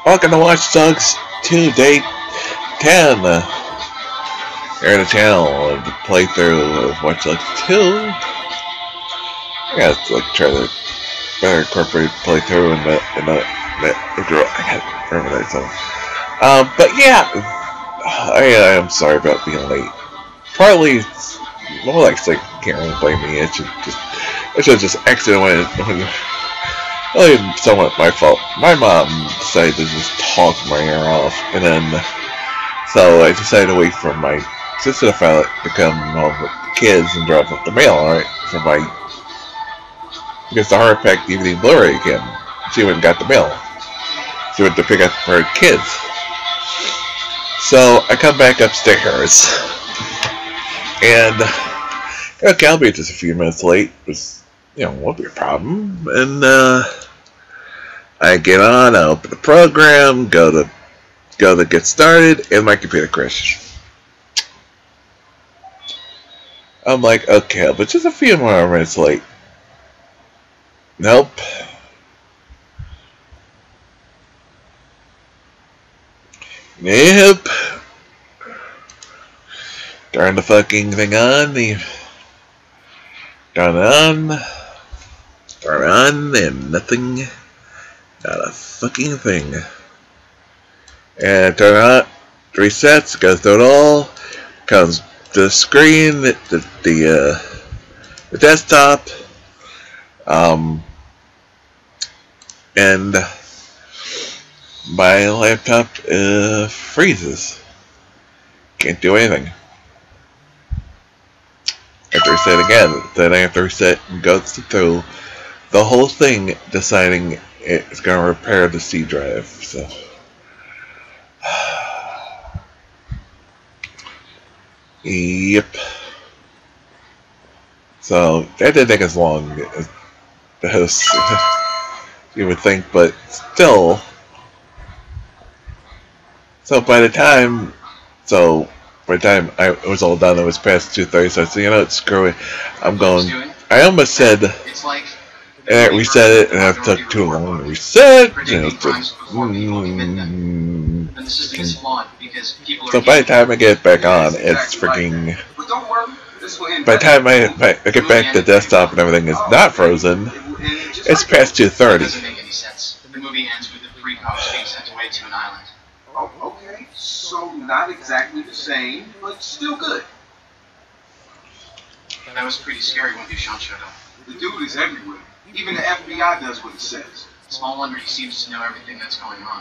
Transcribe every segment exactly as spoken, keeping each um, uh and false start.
Welcome to Watch Dogs two Day ten. Uh, here on the channel, uh, the playthrough of Watch Dogs two. I gotta like try to better incorporate playthrough in the in the, the intro. I gotta remember that song. Um, but yeah, I, I am sorry about being late. Partly, it's more like it's like can't really blame me. It should just it should just accidentally when. Really, somewhat my fault. My mom decided to just talk my ear off, and then so I decided to wait for my sister to finally to come home with the kids and drop off the mail. All right, for my because the hardback D V D Blu-ray came. She went and got the mail. She went to pick up her kids. So I come back upstairs, and okay, I'll be just a few minutes late. It was, you know, won't be a problem. And uh, I get on, I open the program, go to go to get started, and my computer crashes. I'm like, okay, but just a few more minutes late. Nope. Nope. Turn the fucking thing on. The turn it on. Turn it on, and nothing. Not a fucking thing. And turn it on. Resets. Goes through it all. Comes to the screen. The the, uh, the desktop. Um. And my laptop uh, freezes. Can't do anything. I have to reset again. Then I have to reset and go through the whole thing, deciding it's going to repair the C drive. So, yep. So that didn't take as long as you would think, but still. So by the time, so by the time I it was all done, it was past two thirty. So I said, you know, screw it. I'm going. I almost said. And I reset it, and it took too long to reset. You know, to, mm, so by the time I get it back on, it's freaking. By the time I, I get back to the desktop and everything is not frozen, it's past two thirty. The movie ends with the three cops being sent away to an island. Oh, okay. So not exactly the same, but still good. That was pretty scary when Duchamp showed up. The dude is everywhere. Even the F B I does what it says. Small wonder he seems to know everything that's going on.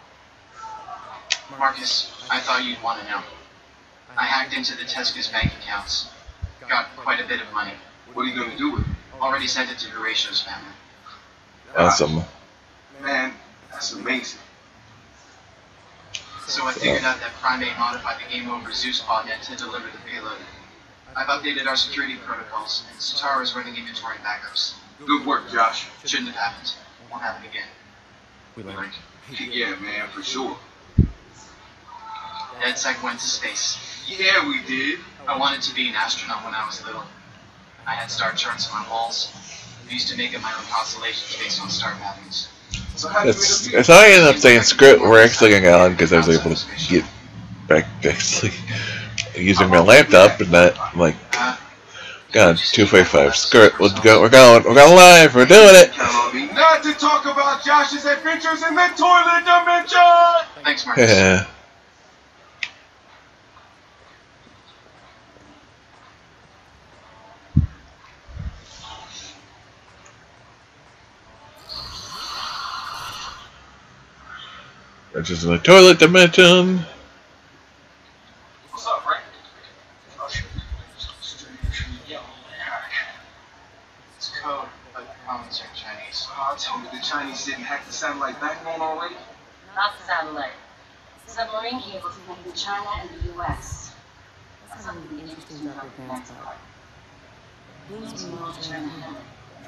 Marcus, I thought you'd want to know. I hacked into the Tesca's bank accounts. Got quite a bit of money. What are you going to do with it? Already sent it to Horatio's family. Awesome. Man, that's amazing. So I figured out that Primate modified the Game Over Zeus botnet to deliver the payload. I've updated our security protocols, and Satara is running inventory backups. Good work, Josh. Shouldn't have happened. Won't happen again. We learned. Yeah, man, for sure. DedSec went to space. Yeah, we did. I wanted to be an astronaut when I was little. I had star charts on my walls. I used to make up my own constellations based on star patterns. So how do you It's, interview? so I ended up saying, screw it, we're actually going on because I was able to get back to actually using my laptop, and that, I'm like, Uh, God, two forty-five, screw it, we'll go, we're going, we're going live, we're doing it! Count on me not to talk about Josh's adventures in the toilet dimension! thanks, Marcus. Yeah. Just in the toilet dimension. What's up, Frank? It's code, but comments are Chinese. Oh, tell me the Chinese didn't hack the satellite backbone already? Not the satellite. Submarine cables connecting China and the U S. That's something interesting about the grandpa. These are military independent.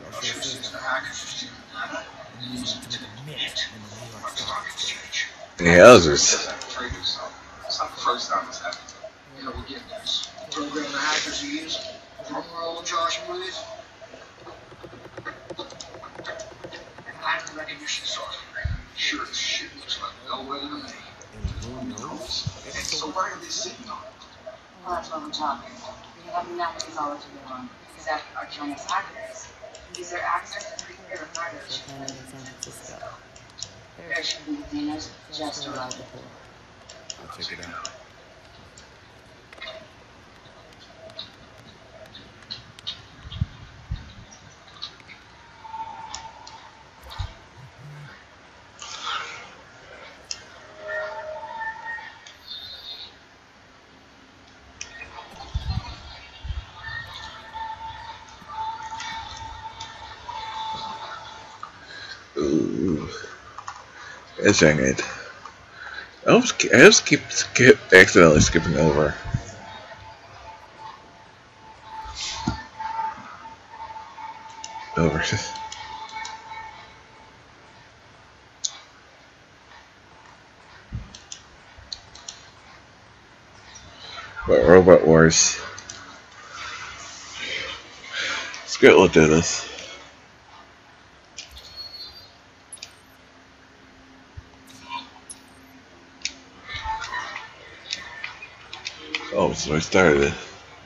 Yowzers. It's not the first time it's happened. You know, we're getting this. Program the hackers he is. Drum roll, Josh, please. Pattern recognition software. Sure as shit looks like So why are they sitting on it? Well, that's what we're talking. We have nothing solid to go on, except our Chinese hackers. Use their access to pre-clear hardware. Landed in San Francisco. Airship containers just arrived. I'll check it out. Ooh. That's dang it. I was, I just keep skip, accidentally skipping over. Over. But Robot Wars. Scott will do this. Oh, so I started it.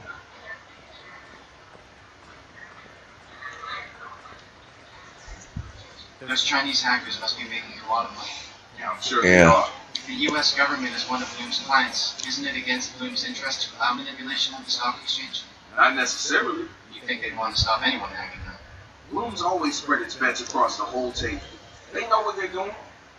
Those Chinese hackers must be making a lot of money. Yeah, I'm sure Yeah. they are. If the U S government is one of Bloom's clients, isn't it against Bloom's interest to allow manipulation of the stock exchange? Not necessarily. You think they'd want to stop anyone hacking them? Bloom's always spread its bets across the whole table. They know what they're doing.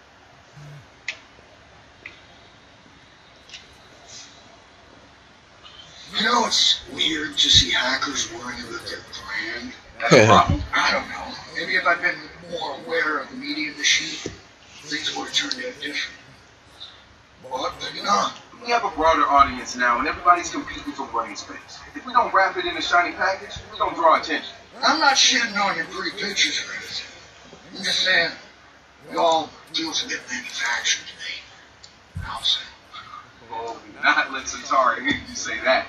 You know, it's weird to see hackers worrying about their brand. That's a problem. I don't know. Maybe if I'd been more aware of the media machine, things would have turned out different. But maybe not. We have a broader audience now, and everybody's competing for brain space. If we don't wrap it in a shiny package, we don't draw attention. I'm not shitting on your pretty pictures or anything. I'm just saying, it all feels a bit manufactured to me. I'll say. Oh, not let Satara hear you say that.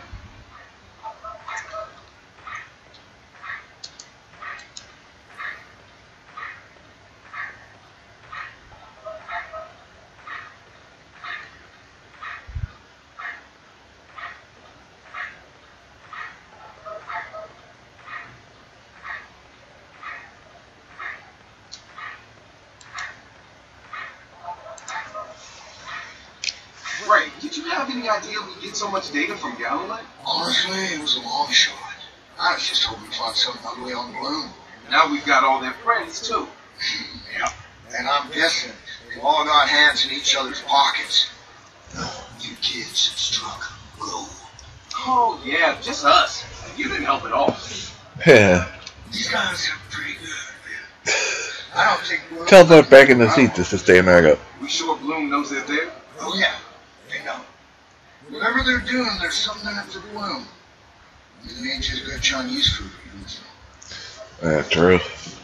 Ray, did you have any idea we get so much data from Galilee? Honestly, it was a long shot. I was just hoping to find something ugly on Bloom. Now we've got all their friends, too. Yeah. And I'm guessing they've all got hands in each other's pockets. You kids struck gold. Oh, yeah, just us. You didn't help at all. Yeah. These guys are pretty good, man. I don't think Bloom... Teleport back in the seat just to stay America. We sure Bloom knows they're there? Oh, yeah. They know. Whatever they're doing, there's something in it for Bloom. It ain't just good Chinese food. Yeah, true.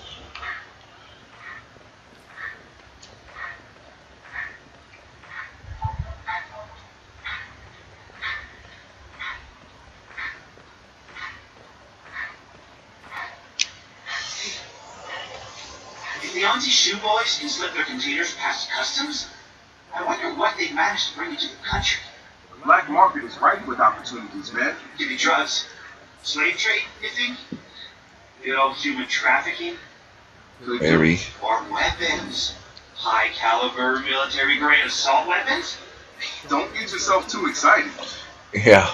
If the Auntie Shoe Boys can slip their containers past customs, I wonder what they managed to bring into the country. The black market is ripe with opportunities, man. Maybe drugs, slave trade, you think? You know, human trafficking, Could Maybe. or weapons, high caliber military grade assault weapons. Don't get yourself too excited. Yeah.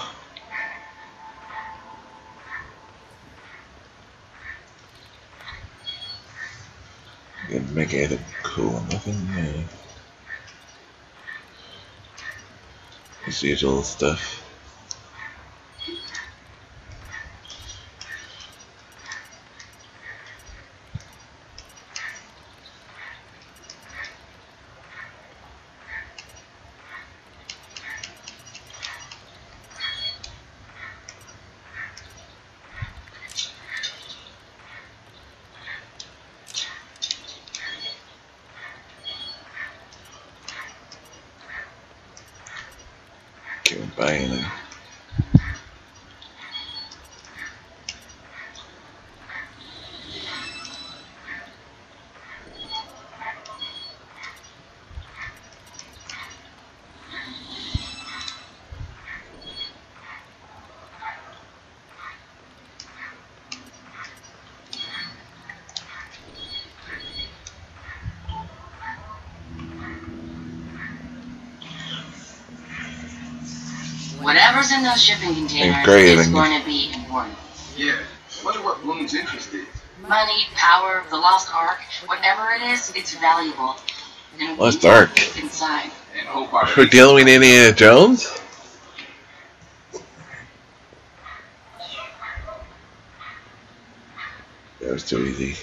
Didn't make anything cool, nothing new. Just the usual stuff. Can't buy anything. Whatever's in those shipping containers great, is and- going to be important. Yeah. Wonder what Bloom's interest is. Money, power, the lost ark, whatever it is, it's valuable. And Lost we Ark? look inside. And hope our We're dealing with Indiana Jones? That was too easy.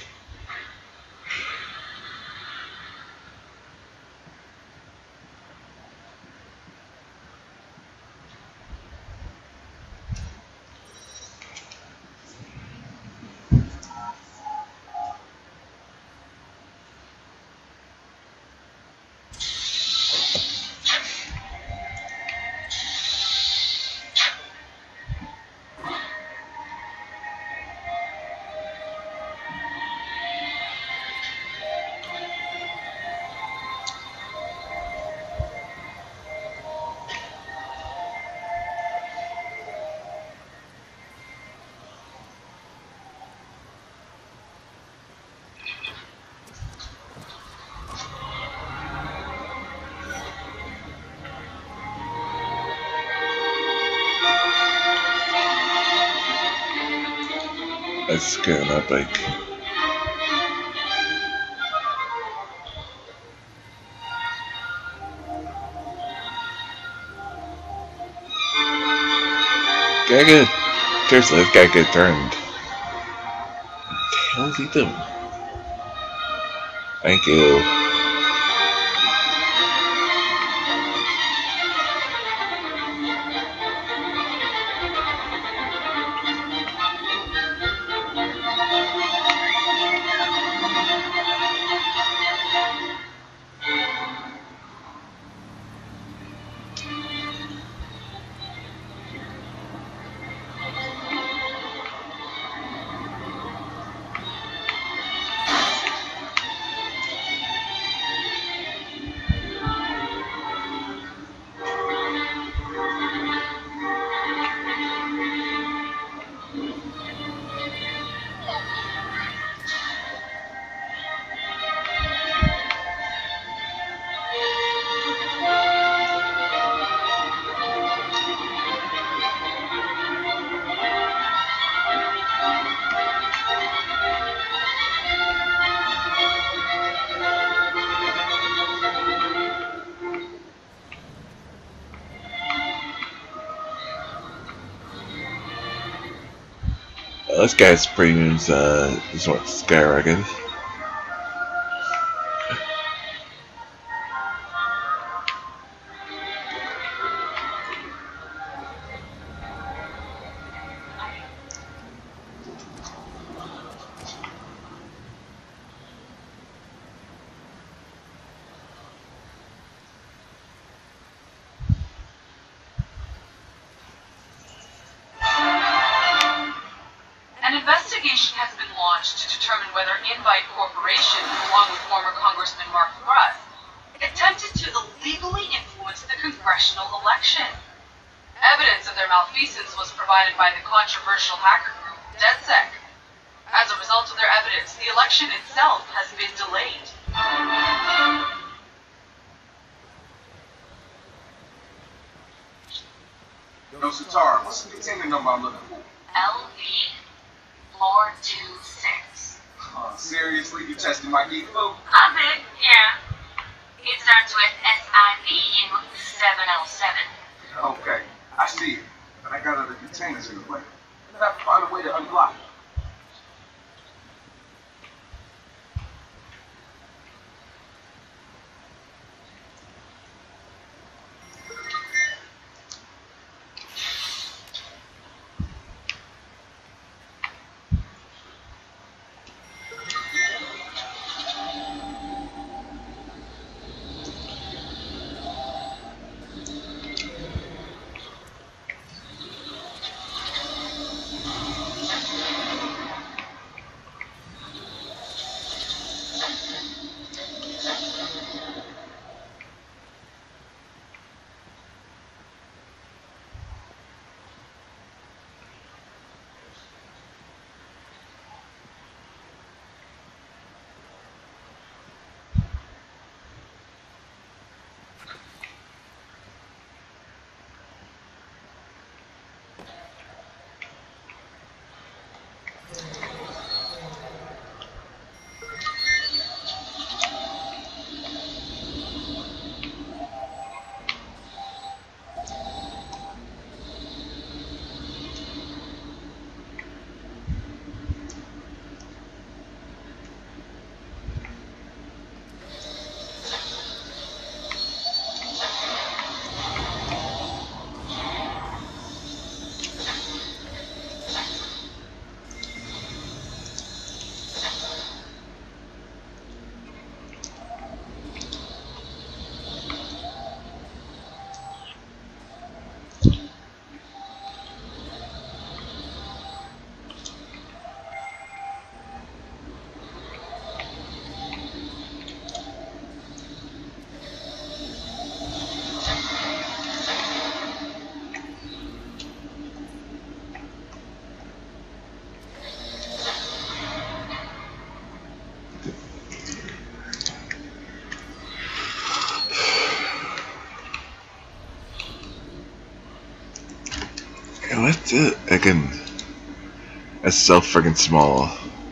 That's good on that bike. Gotta get, seriously, this guy get turned. What the hell is he doing? Thank you. Uh, this guy's premiums, uh, is what skyrocketed. An investigation has been launched to determine whether Invite Corporation, along with former Congressman Mark Russ, attempted to illegally influence the congressional election. Evidence of their malfeasance was provided by the controversial hacker group DedSec. As a result of their evidence, the election itself has been delayed. Yo, Satara, what's the container number I'm looking for? L V four two six. Uh, seriously, you tested my geek flow? A bit, yeah. It starts with S I V in seven oh seven. Okay, I see it. But I got other containers in the way. I have to find a way to unblock it. That's it. Again, that's so friggin' small.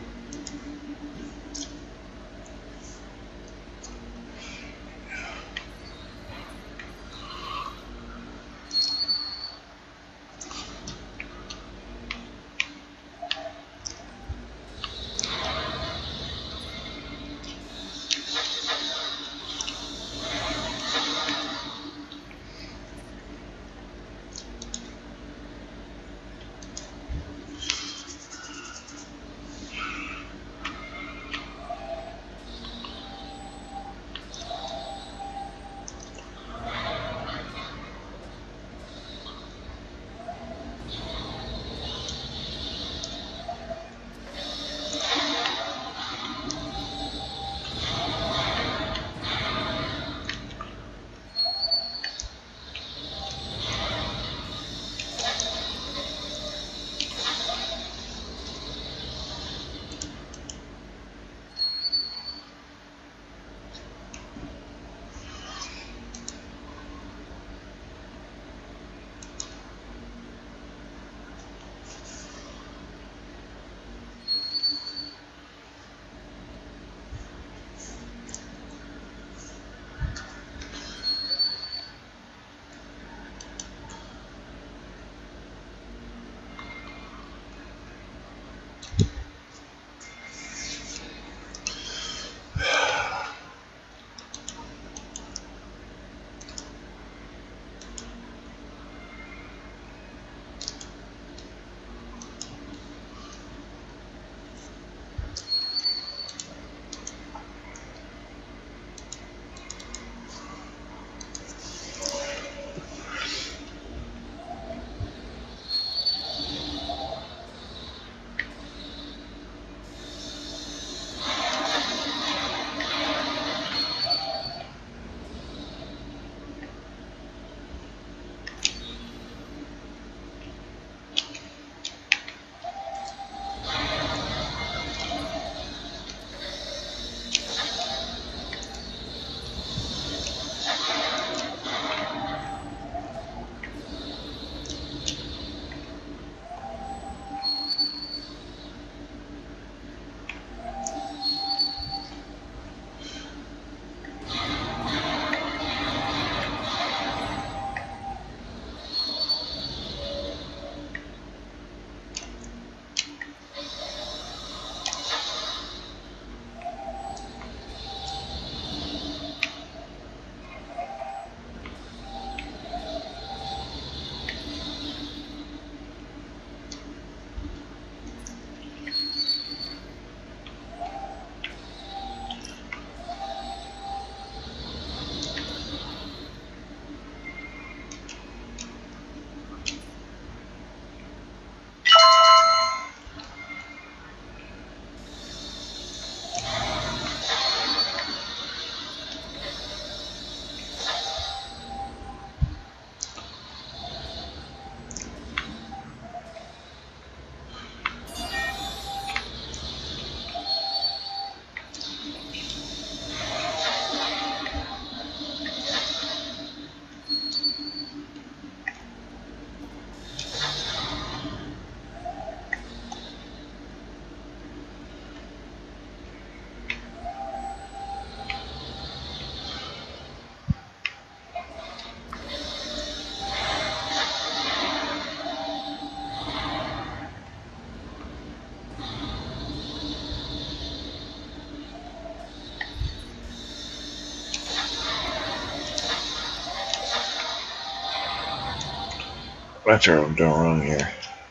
Not sure what I'm doing wrong here.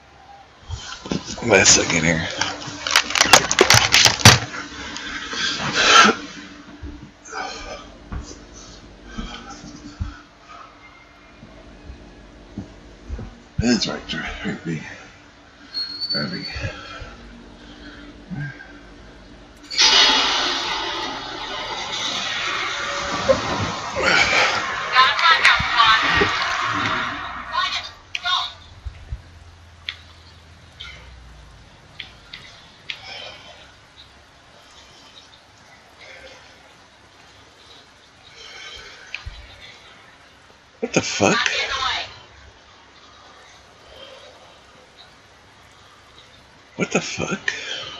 Wait a second here. It is right there. Right be. Right be. What the fuck? What the fuck?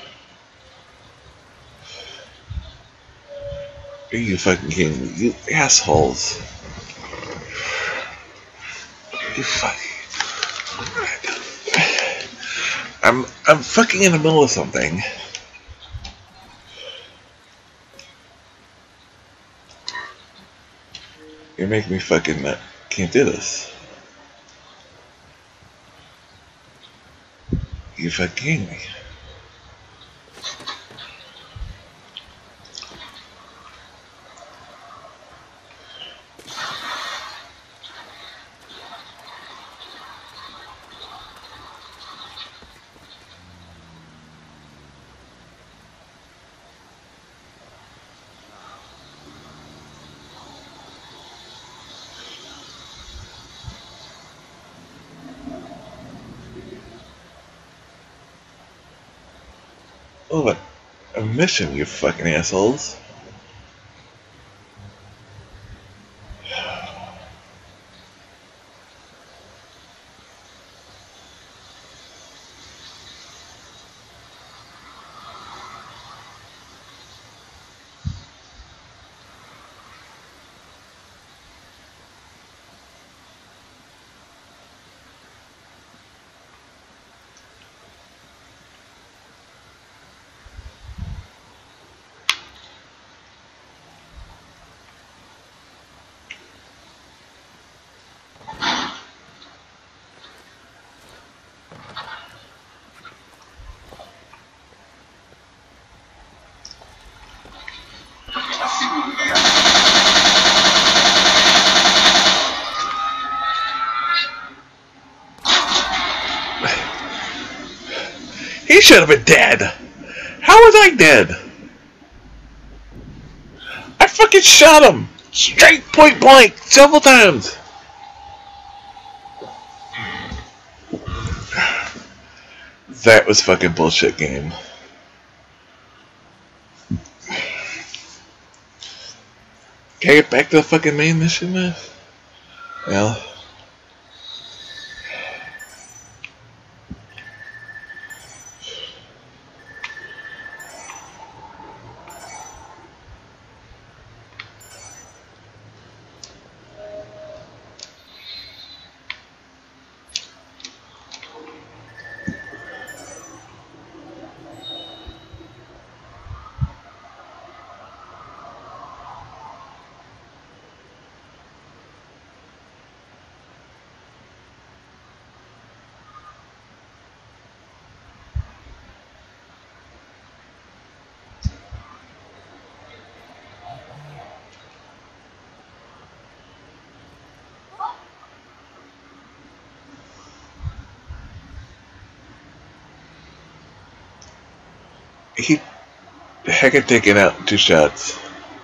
Are you fucking kidding me? You assholes. You fucking... I'm, I'm fucking in the middle of something. You're making me fucking... Uh, can't do this. You fucking kidding me? Oh, but a mission, you fucking assholes. He should have been dead. How was I dead? I fucking shot him straight point blank several times. That was fucking bullshit game. Can I get back to the fucking main mission, man? Well. He heck of taking out two shots,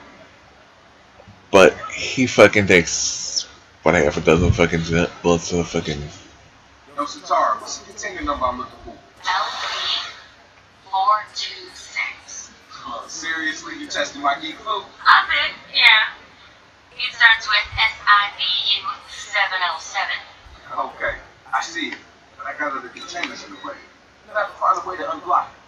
but he fucking takes what half a dozen fucking bullets to the fucking. Yo, Satara, what's the container number I'm looking for? L three four two six. Uh, seriously, you testing my geek food? A bit, yeah. It starts with S I B U seven oh seven. Okay, I see it, but I got other containers in the way. I'm gonna have to find a way to unblock it.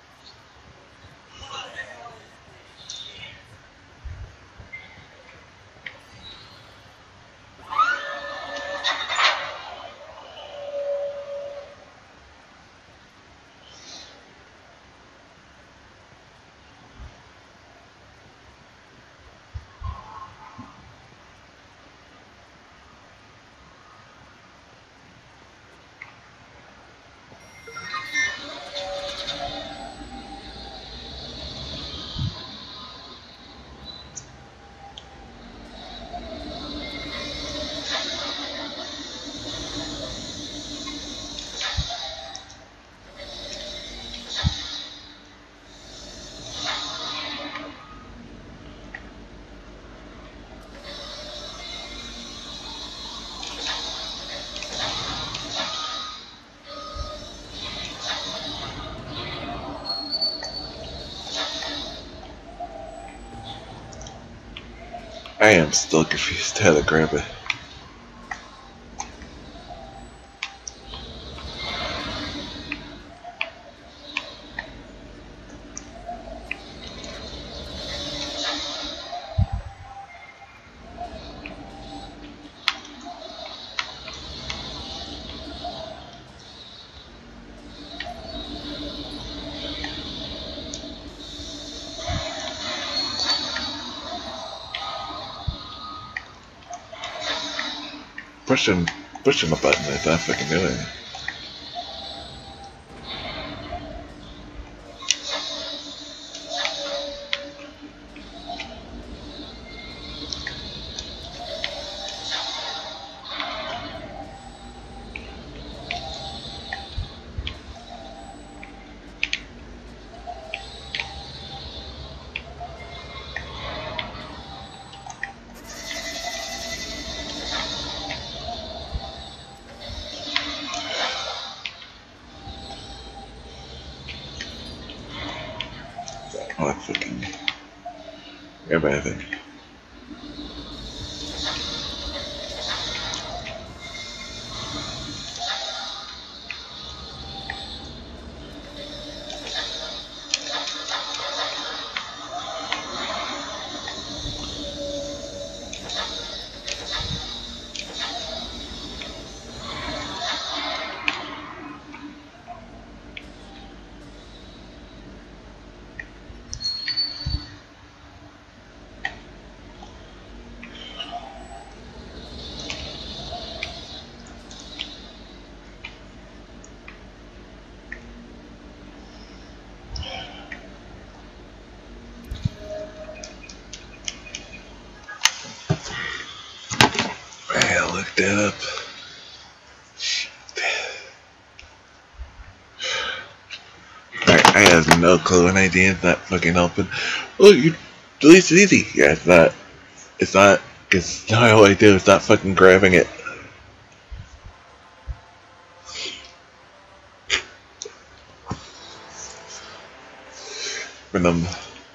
I am still confused how to grab it. pushing, pushing the button. It's not fucking doing it. Oh, that's fucking. Grab anything. I looked that up. I, I have no clue and idea if that fucking helping. Oh, you delete it easy. Yeah, it's not. It's not. Because now all I do is not fucking grabbing it. For them.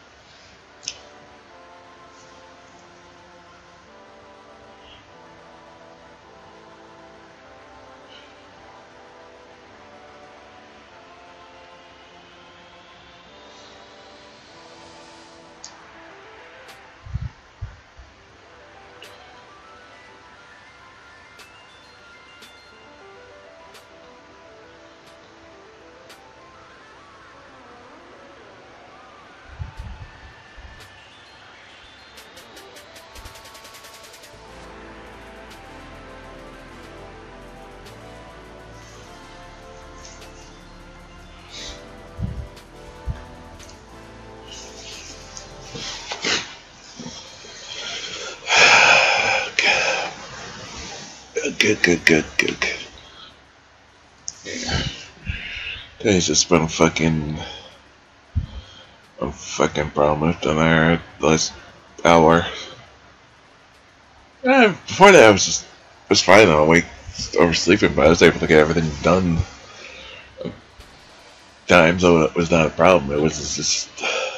Good, good, good, good, good. Yeah. Today's just been a fucking, a fucking problem with them there the last hour. Yeah, before that I was just, it was fine. I was awake, oversleeping, but I was able to get everything done. Time, so it was not a problem. It was just.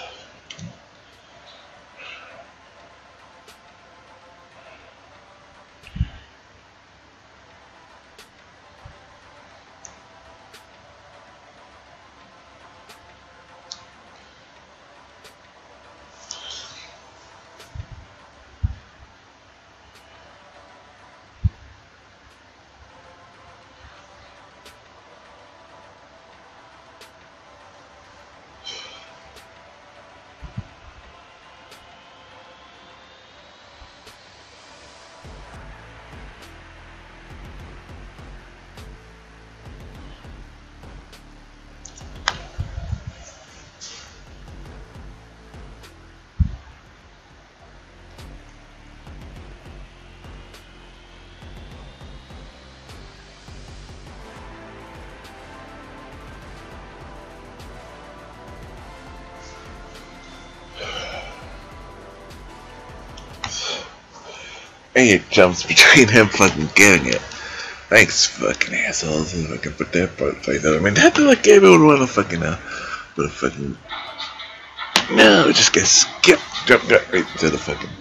Hey, it jumps between him fucking getting it. Thanks, fucking assholes. If I can put that part place out. I mean, that like everyone would have fucking uh, would have fucking. No, it just gets skipped, jump, jump right to the fucking.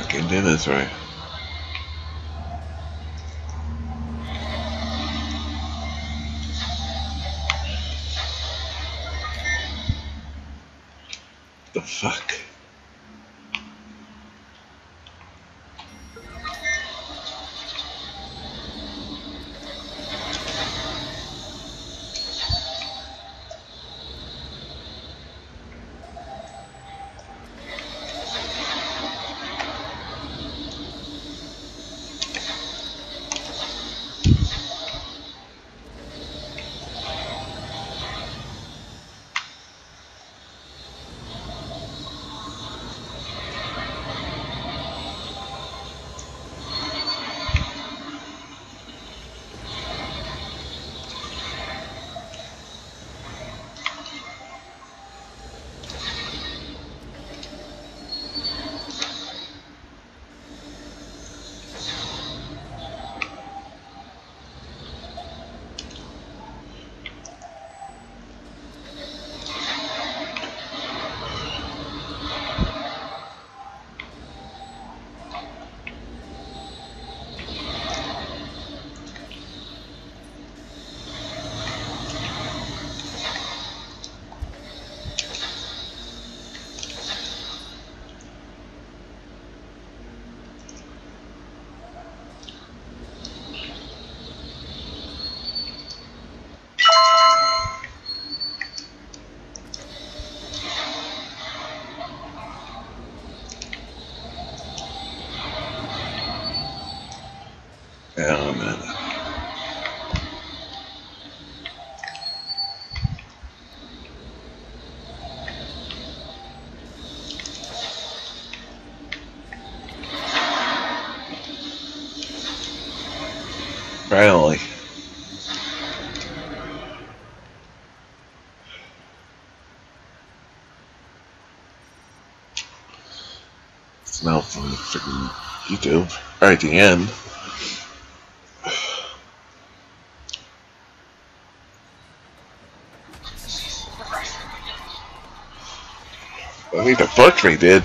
fucking did this right. The fuck? Oh, man. Finally. Smell from the freaking YouTube. Right at the end. I think the fuck they did.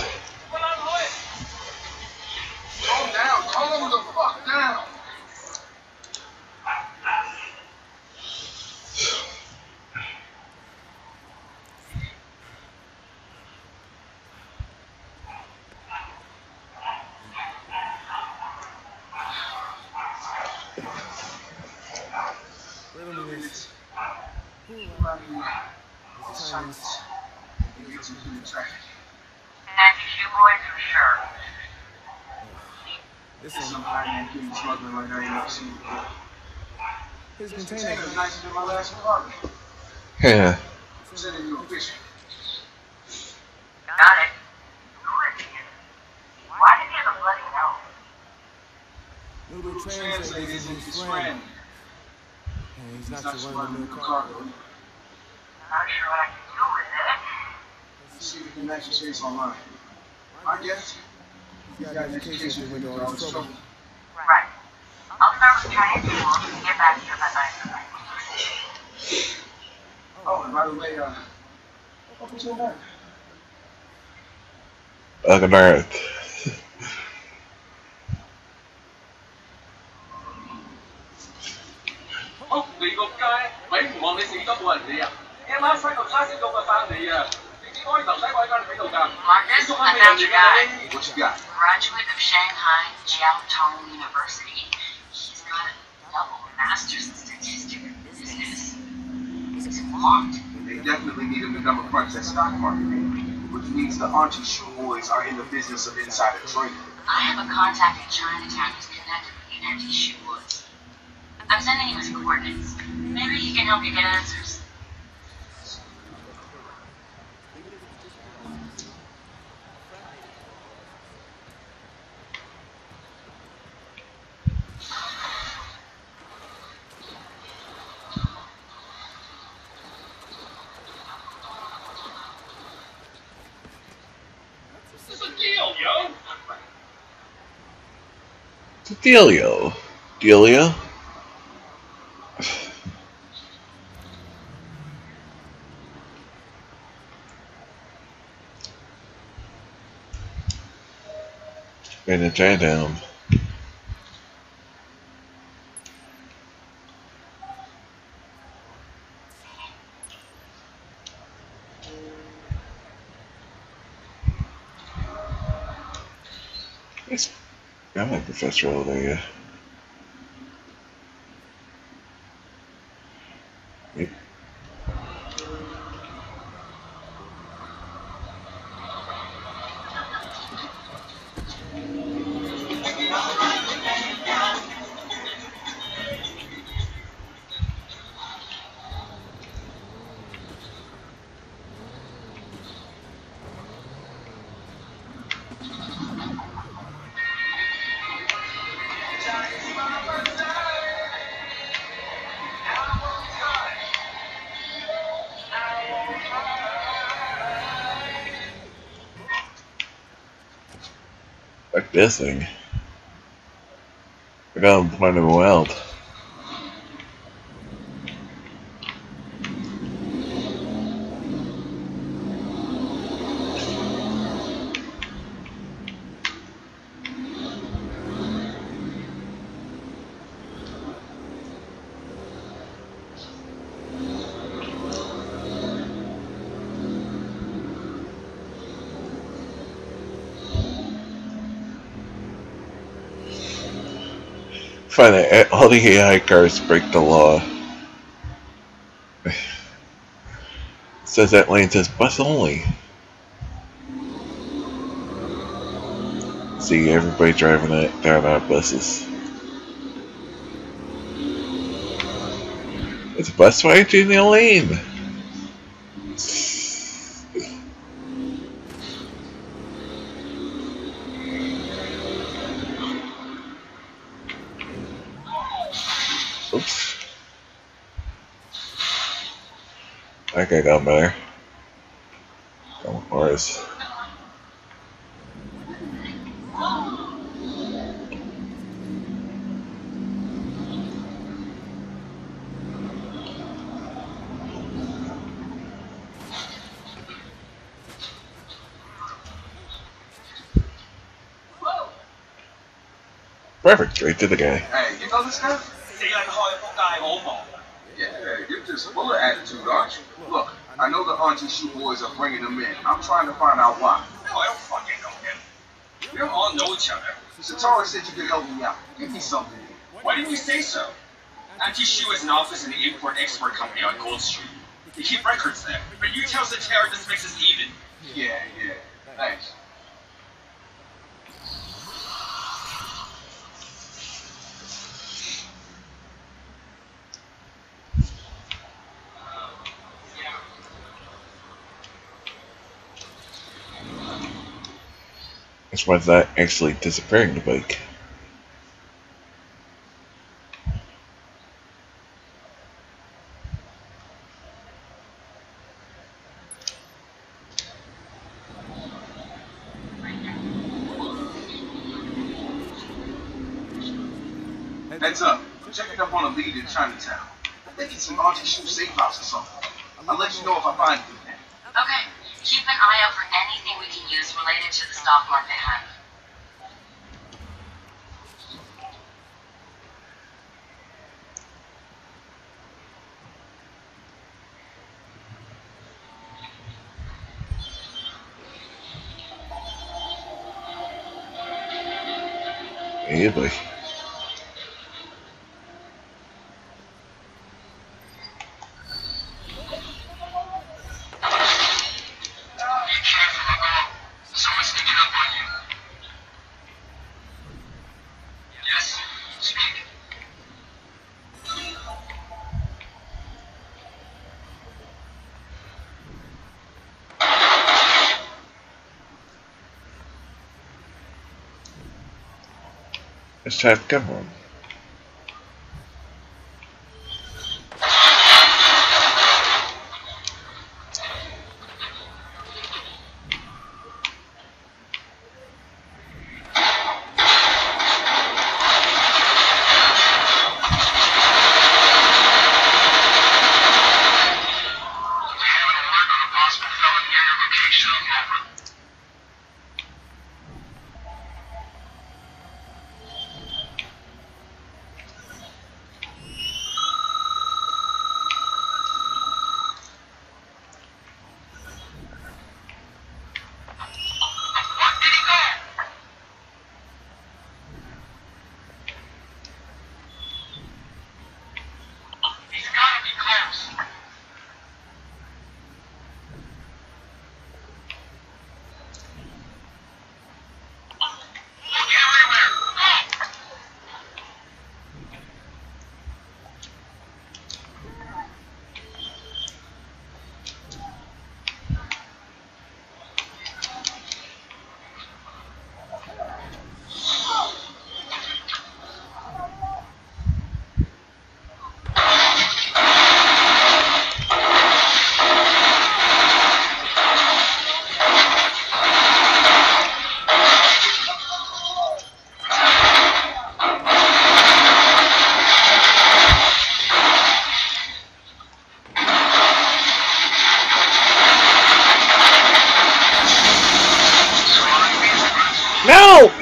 Calm down. Calm the fuck down. Little minutes. Silence. You get some human traffic. Nancy Shoe Boys for sure. This Some one, high man human smuggling like I ain't never seen before. his Container container. was nicer than my last apartment. Yeah. I'm sending you a picture. Got it. Who is he? Why did he have a bloody nose? Noodle Translate translate is is his his friend. friend. And he's He's not not your running run-of-the-mill the cargo. cargo. Not sure what I can do with it. Let's see the connection chase online. I guess He's got an education to window all this trouble. Right. I'll start with Chinese schools and get back to you about nine. Oh, and by the way, uh, welcome to America. Welcome to Earth. Úc bị gục cây, mấy bọn你死咗冇人理啊！夜晚西度差先到咪翻你啊！你開頭使鬼間喺度㗎？ Marcus, I found your guy. What you got? Graduate of Shanghai Jiaotong University. He's got a double master's in statistics and business. He's flawed. They definitely need him to become a front at stock market, which means the Auntie Shoe Boys are in the business of insider trading. I have a contact in Chinatown who's connected with the Nancy Shoe Boys. I'm sending him his coordinates. Maybe he can help you get answers. What's the deal, yo? It's a Dealio. Dealio? in the Chinatown. It's, I like Professor Oldea. Yep. Like this thing. I got him find him wild. Find that all the A I cars break the law. It says that lane says bus only. See everybody driving it down our buses. It's a bus right in the lane. Oops. That guy got better. Oh, Morris. Perfect, right to the guy. Hey, you know this guy? Yeah, you're just full of attitude, aren't you? Look, I know the anti-shoe boys are bringing them in. I'm trying to find out why. I don't fucking know him. We don't all know each other. Satara said you could help me out. Give me something. Why didn't you say so? Anti-Shoe has an office in the import-export company on Gold Street. They keep records there. But you tell Satara this makes us even. Yeah, yeah. Thanks. That's why it's not actually disappearing the bike. Heads up. Checking up on a lead in Chinatown. I think it's an anti-shoe safe house or something. I'll let you know if I find anything. Okay. Keep an eye out for anything we can use related to the stock market hack. Hey, boy. Let's try to come on.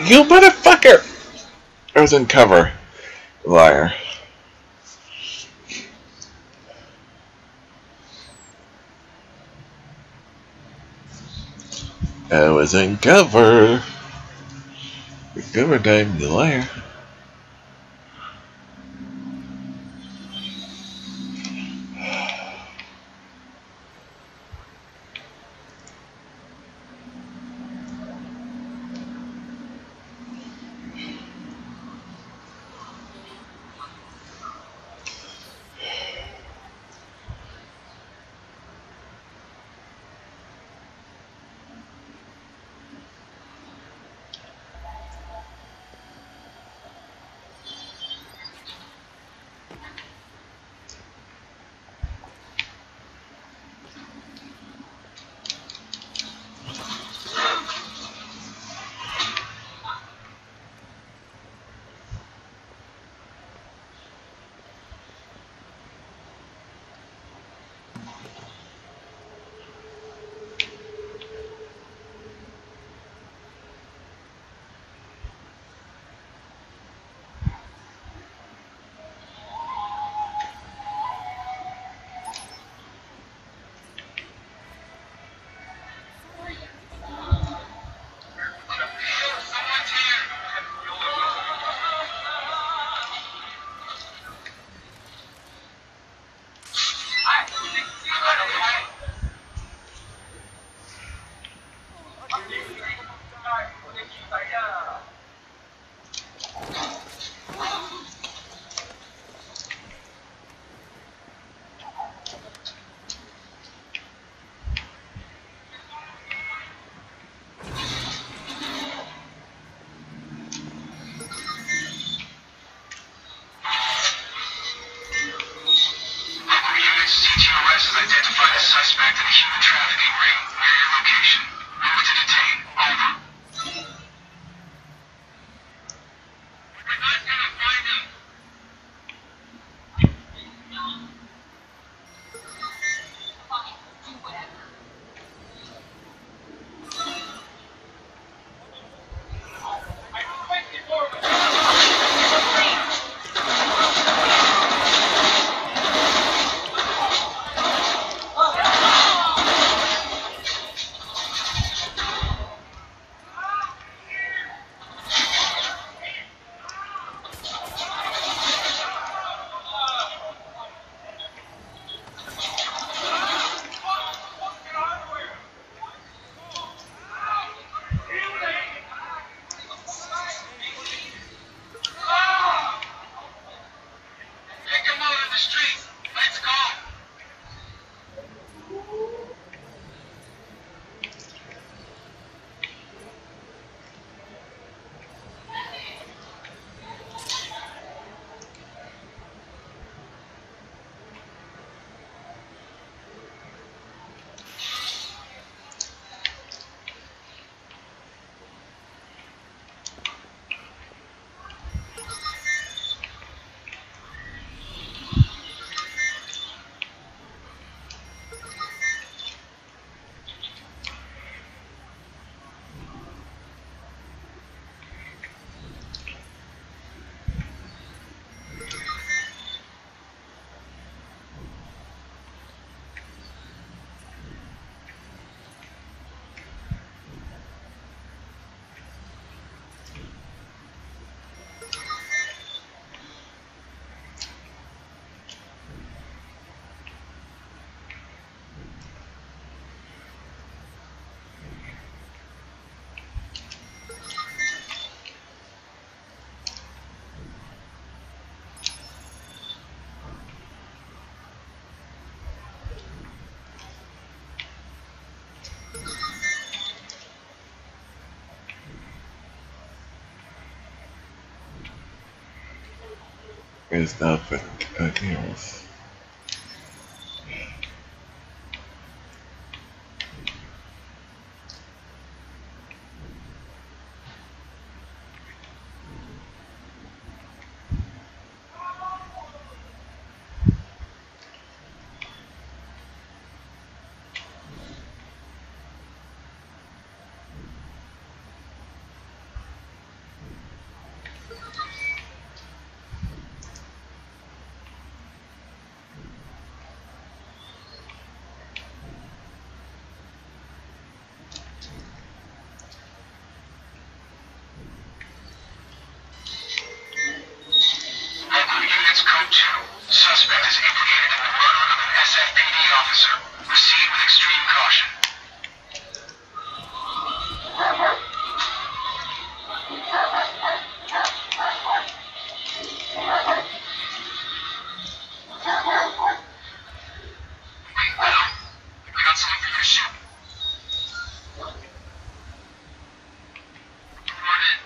You motherfucker! I was in cover. Liar. I was in cover. Cover time, you liar. Is now for uh, cameras. officer. Proceed with extreme caution. Wait, Meadow. I got something for you to shoot. Come on in.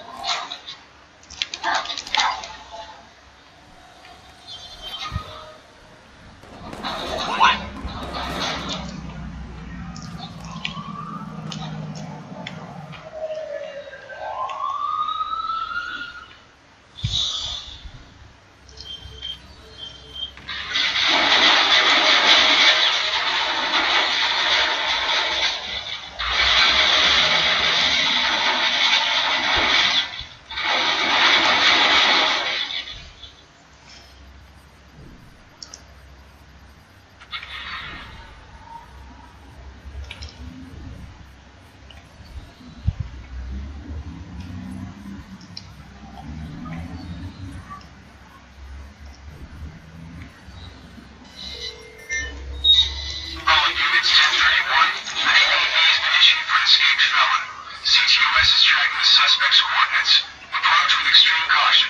Suspect's coordinates. Approach with extreme caution.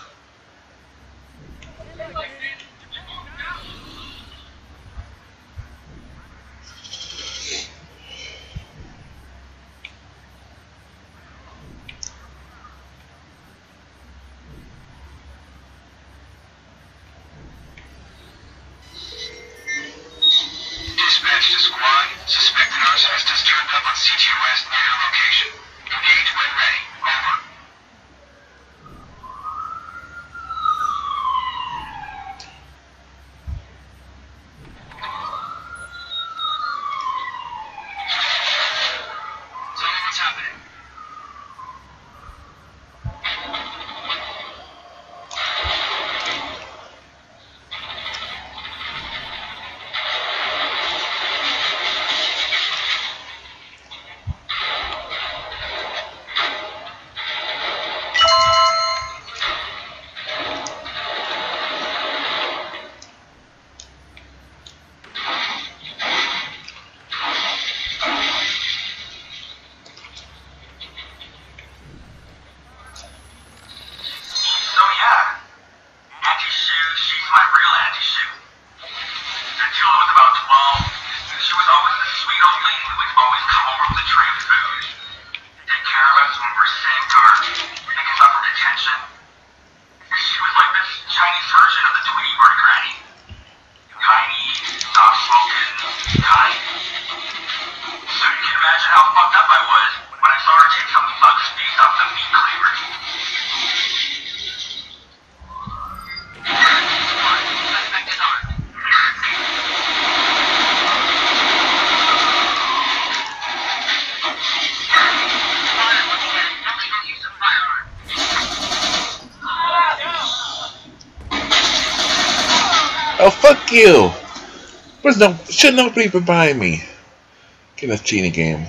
Dispatch to squad. Suspected arsonist has turned up on C T O S near your location. Engage when ready. Over. Tell me what's happening. Oh, fuck you! There's no, should nobody be behind me. Get a cheating game.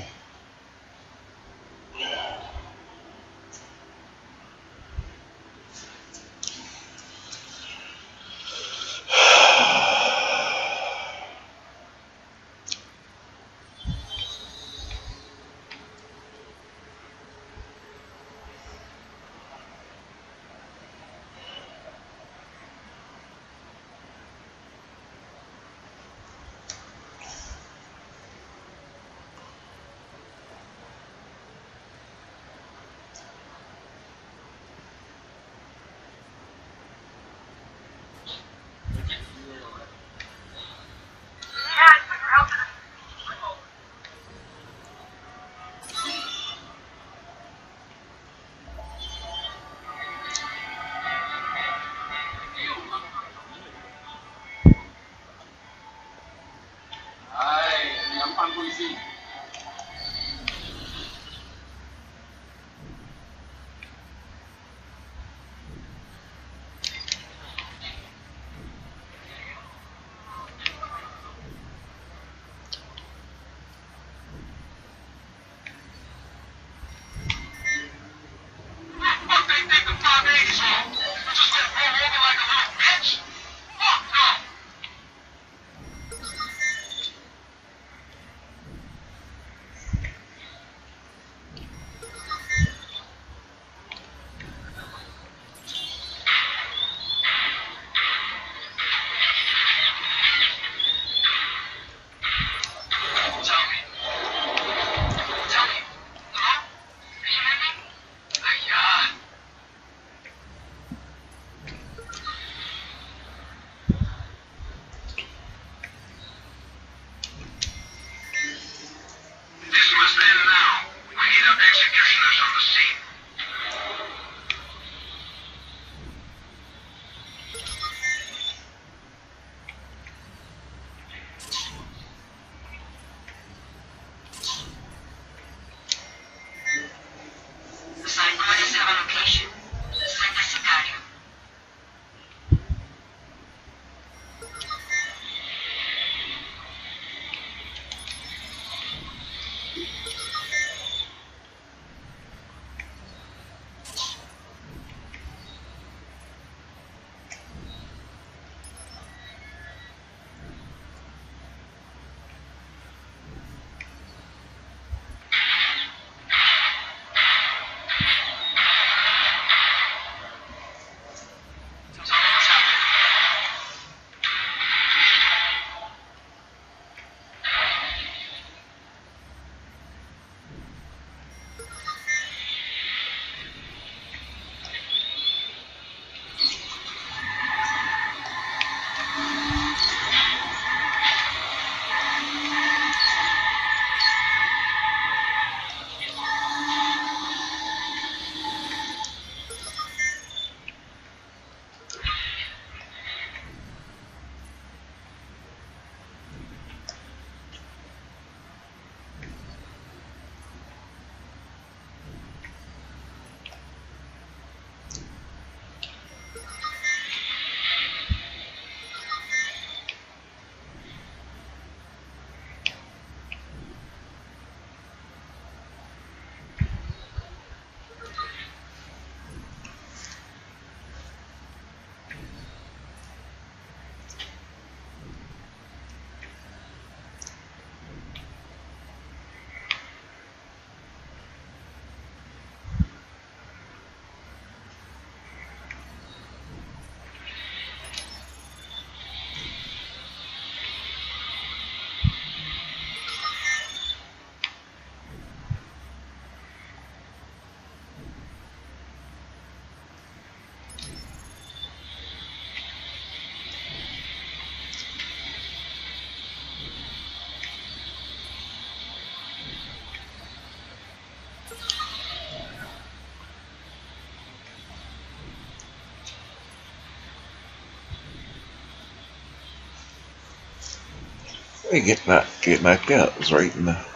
They get not get knocked out. It was right in the.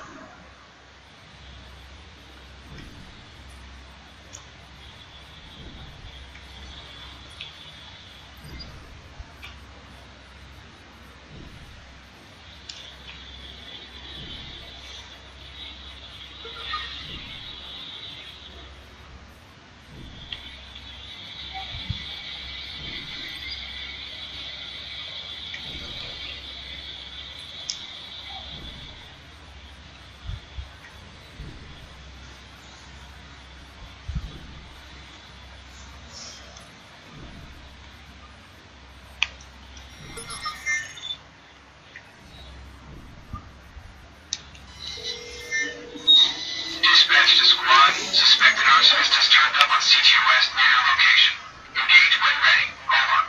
Dispatch to squad. Suspected arsonist has turned up on C T West near your location. Engage when ready. Over.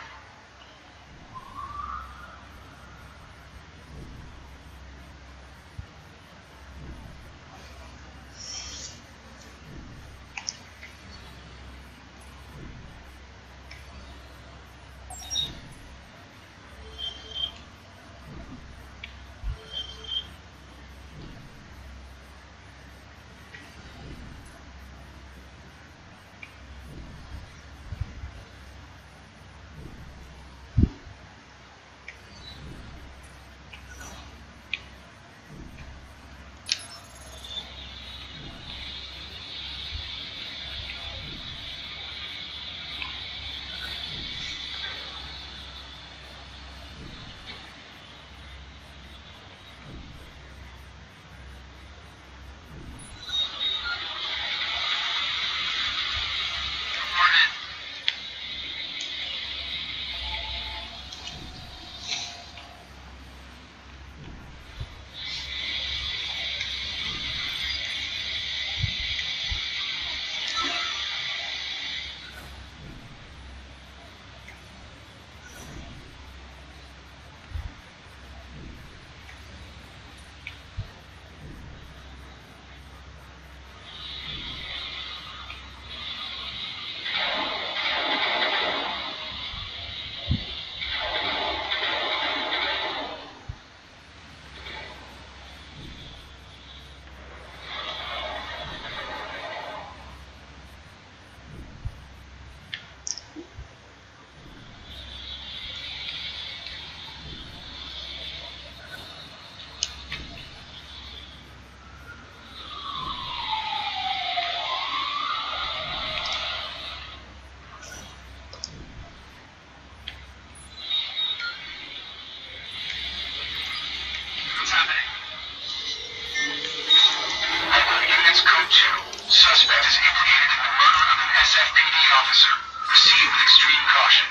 Suspect is implicated in the murder of an S F P D officer. Proceed with extreme caution.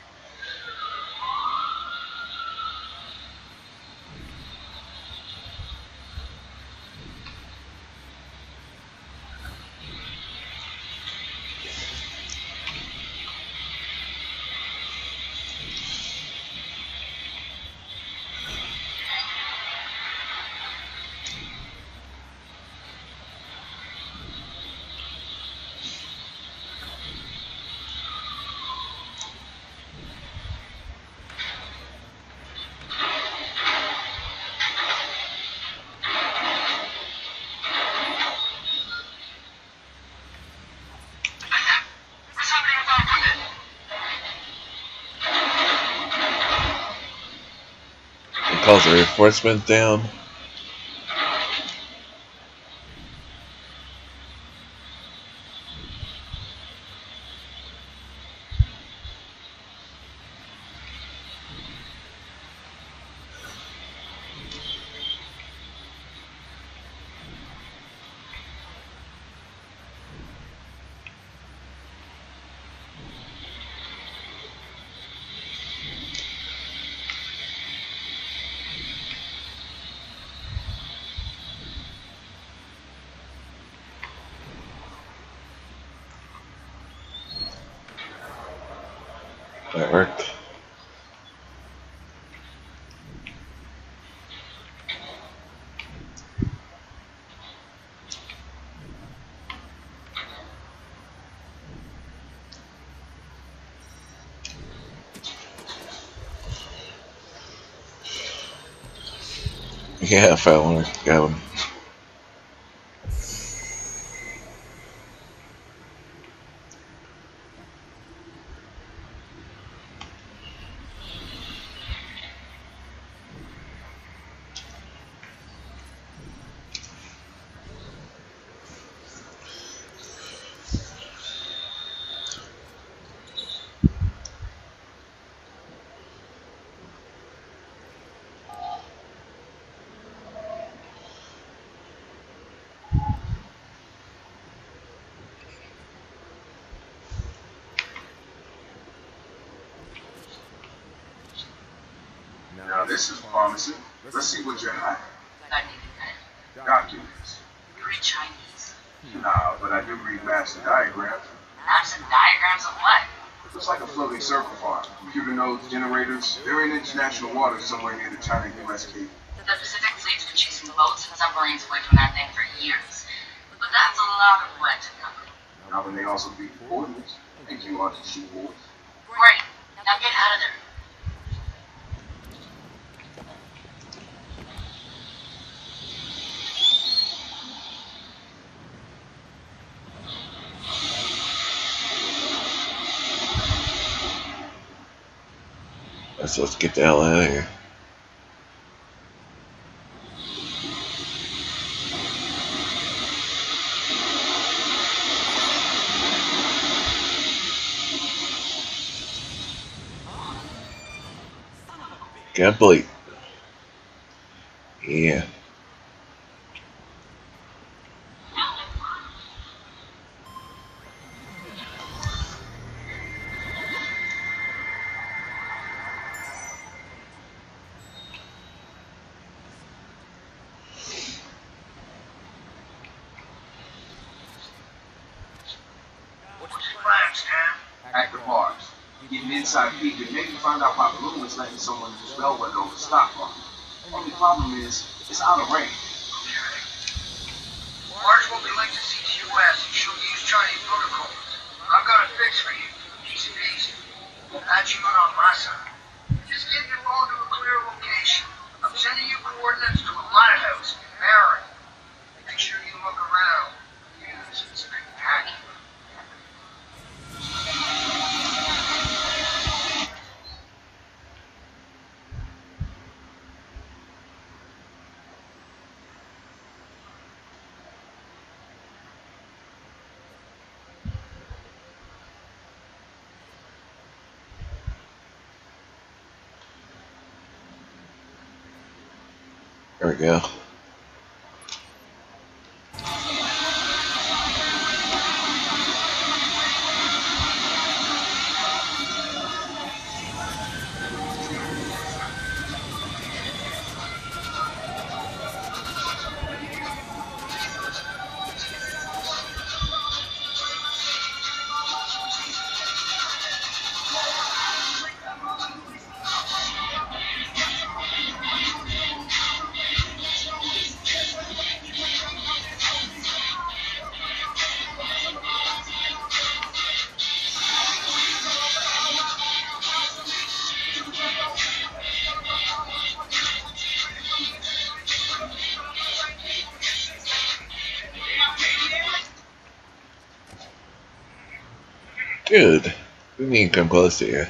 Calls the reinforcements down. That worked. Yeah, I found one. Got him. Now this is promising. Let's see what you have. Not even Documents. good. You're Chinese. Nah, but I do read maps and diagrams. Maps and diagrams of what? Looks like a floating circle farm. Computer nodes, generators. They're in international waters somewhere near the China U S Cape. The Pacific Fleet's been chasing boats and submarines away from that thing for years. But that's a lot of lead to cover. Now when they also beat coordinates, think you ought to shoot wars. Great. Now get out of there. Let's, let's get the hell out of here. Complete. Yeah. What's your plan, Stan? Hack the bars. Get an inside peek and maybe find out why Bloom is letting someone use Bellwether over stock market. Only problem is, it's out of range. Marge will be linked to C T U S and she'll use Chinese protocols. I've got a fix for you. Easy peasy. Add you in on my side. Just get your phone to a clear location. I'm sending you coordinates to a lighthouse in Marin. Make sure you look around. It's spectacular. There we go. Good. We need to come close here.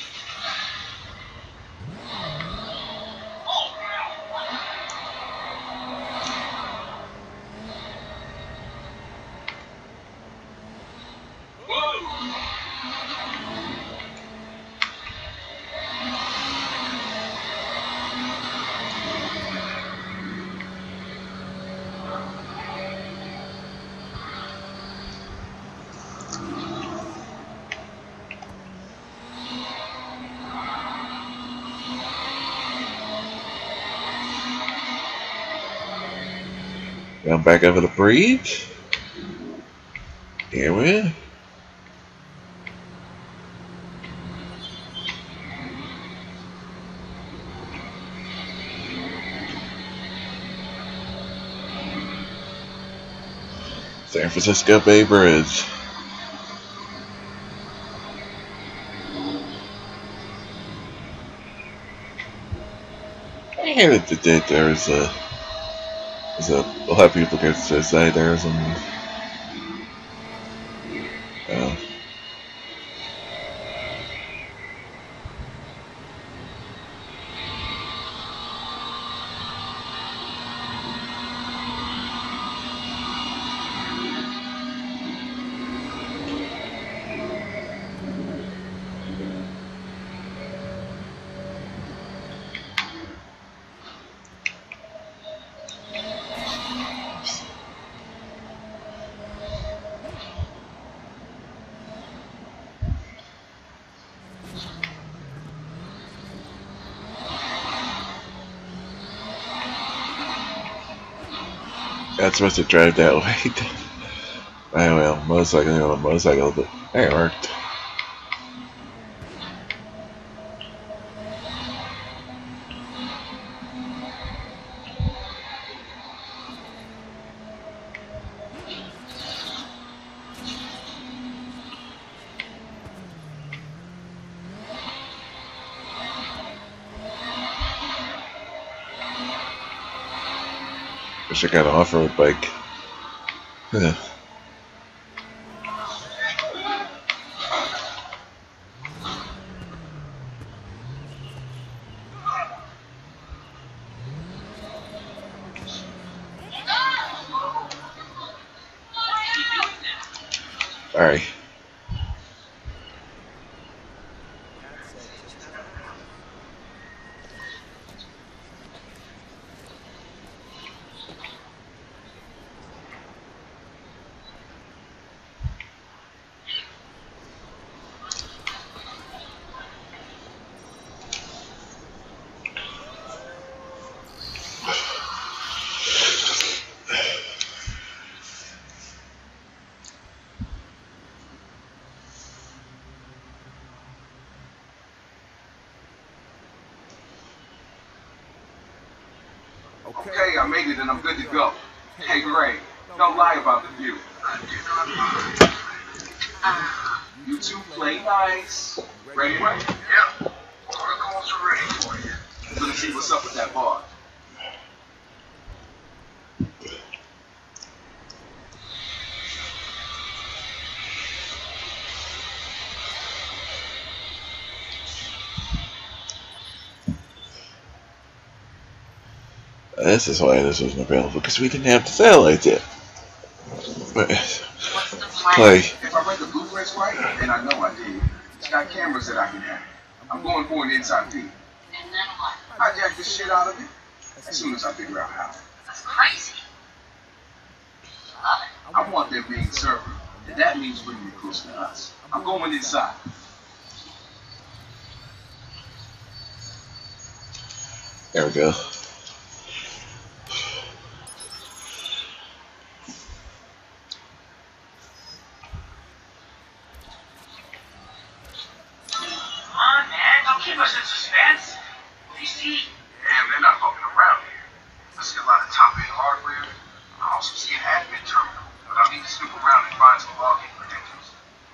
Now back over the bridge. Here we are. San Francisco Bay Bridge. I hated that there's a So a lot of people get suicide there, and uh, not supposed to drive that way. I well, motorcycle on a motorcycle, but hey, it worked. Wish I got an off-road bike. Yeah. Sorry. Okay, I made it and I'm good to go. Hey, Ray, don't lie about the view. You two play nice. Ready, Ray? Yep. Protocols are ready for you. Let's see what's up with that bar. This is why this wasn't available, because we didn't have the satellites yet. But, What's the plan? play. If I read the blueprints right, and I know I did, it's got cameras that I can have. I'm going for an inside peek. And then what? I jack the shit out of it as soon as I figure out how. That's crazy. Love it. I want their main server, and that means bringing it close to us. I'm going inside. There we go. Come on, man, don't keep us in suspense. What do you see? Damn, they're not fucking around here. I see a lot of top-end hardware. I also see an admin terminal, but I'll need to snoop around and find some login credentials.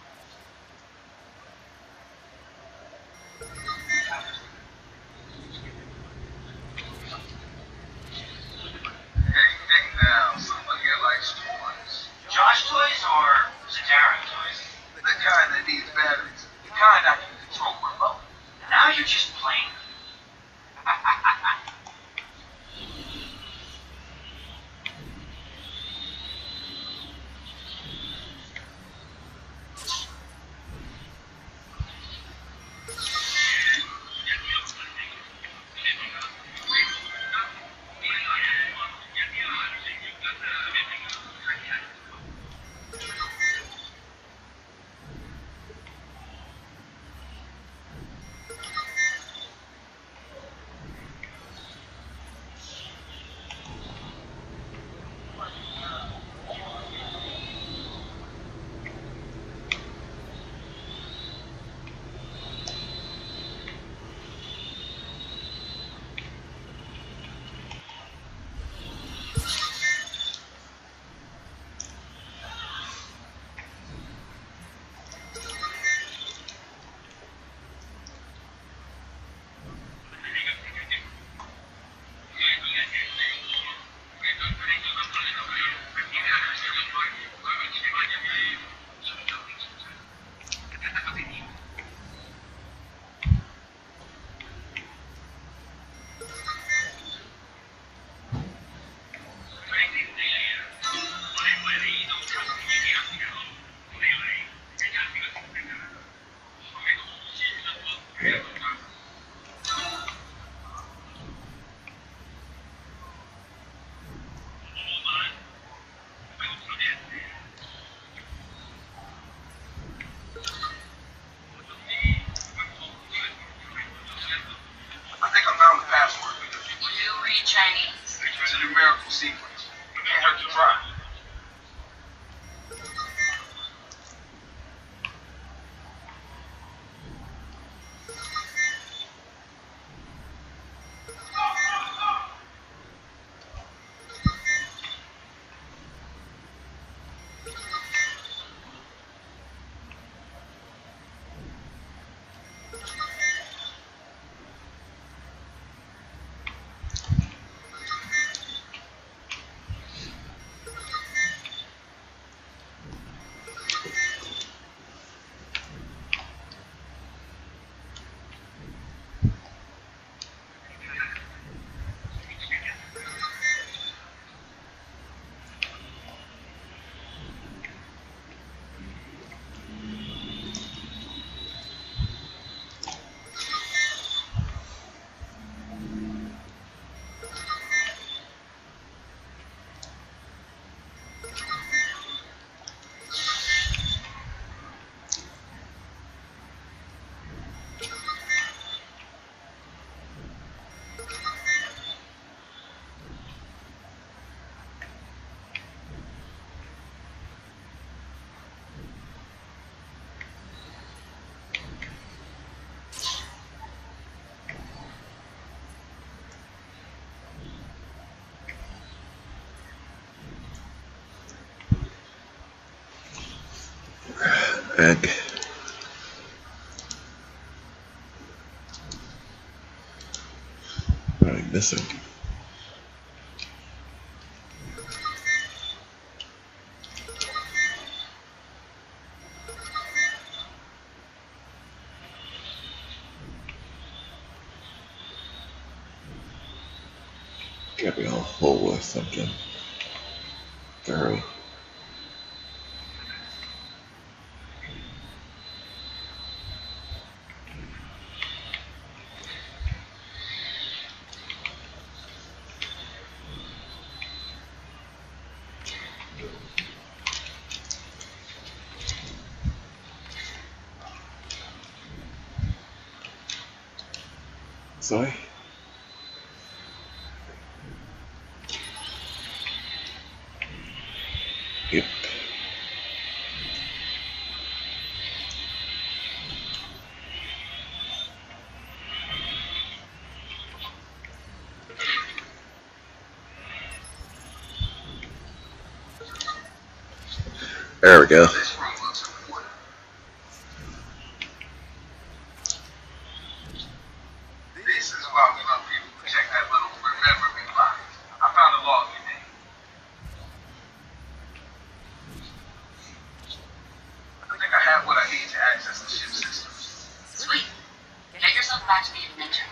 Hey, hey now, someone here likes toys. Josh toys or Zadara toys? The kind that needs batteries. The kind I can control remote. Now you're just playing. bag. What am I missing? Gotta be a hole or something. Thorough. Sorry. Yep. There we go. This room looks important. This is why we love people who check that little remember me box. I found a log in there. I think I have what I need to access the ship systems. Sweet. Get yourself back to the inventor.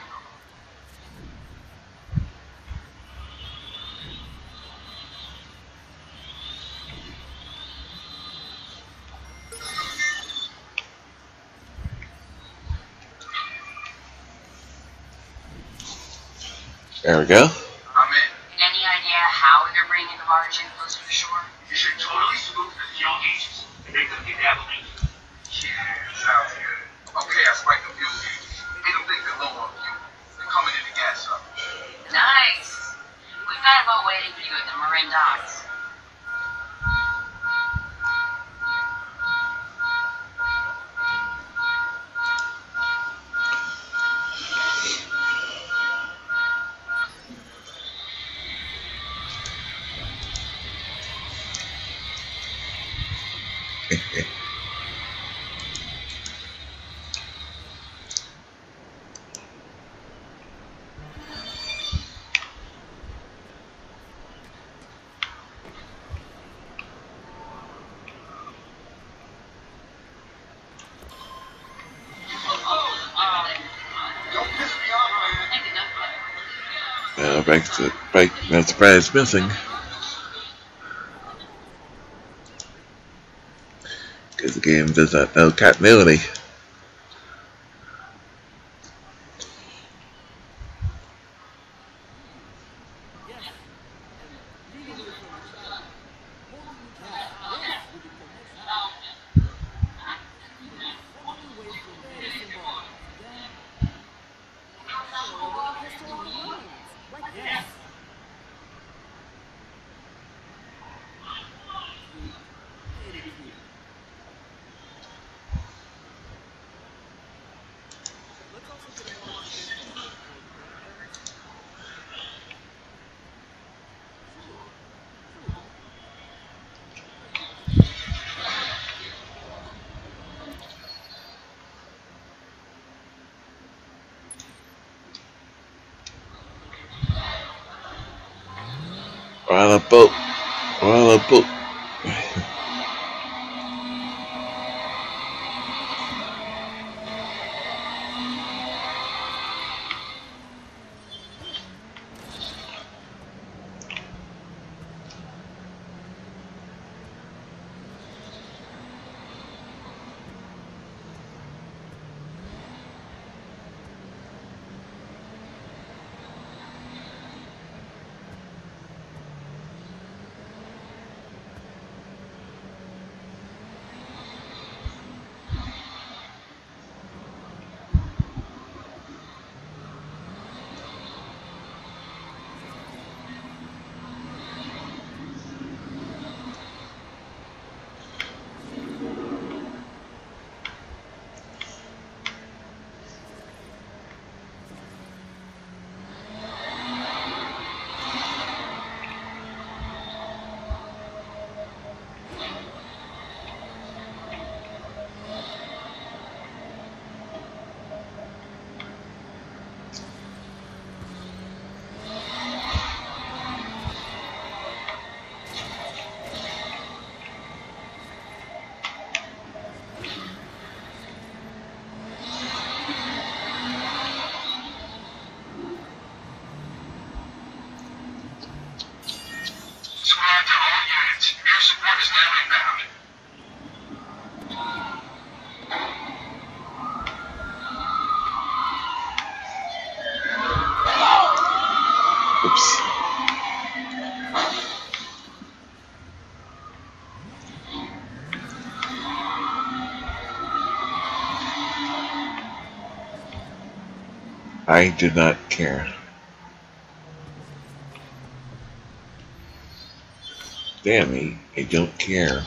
There we go. I'm in. Any idea how they're bringing the barge in closer to shore? You should totally spook the fuel gauges and make them decaffeinate. Yeah, sounds good. Okay, I spiked the fuel gauges. Made them think they're low on fuel. They're coming in to gas up. Nice. We've got a boat waiting for you at the Marin docks. Now back to back. That's surprise missing. Because the game does not know continuity. We're on a boat. We're on a boat. Oops. I did not care. Damn me, I don't care.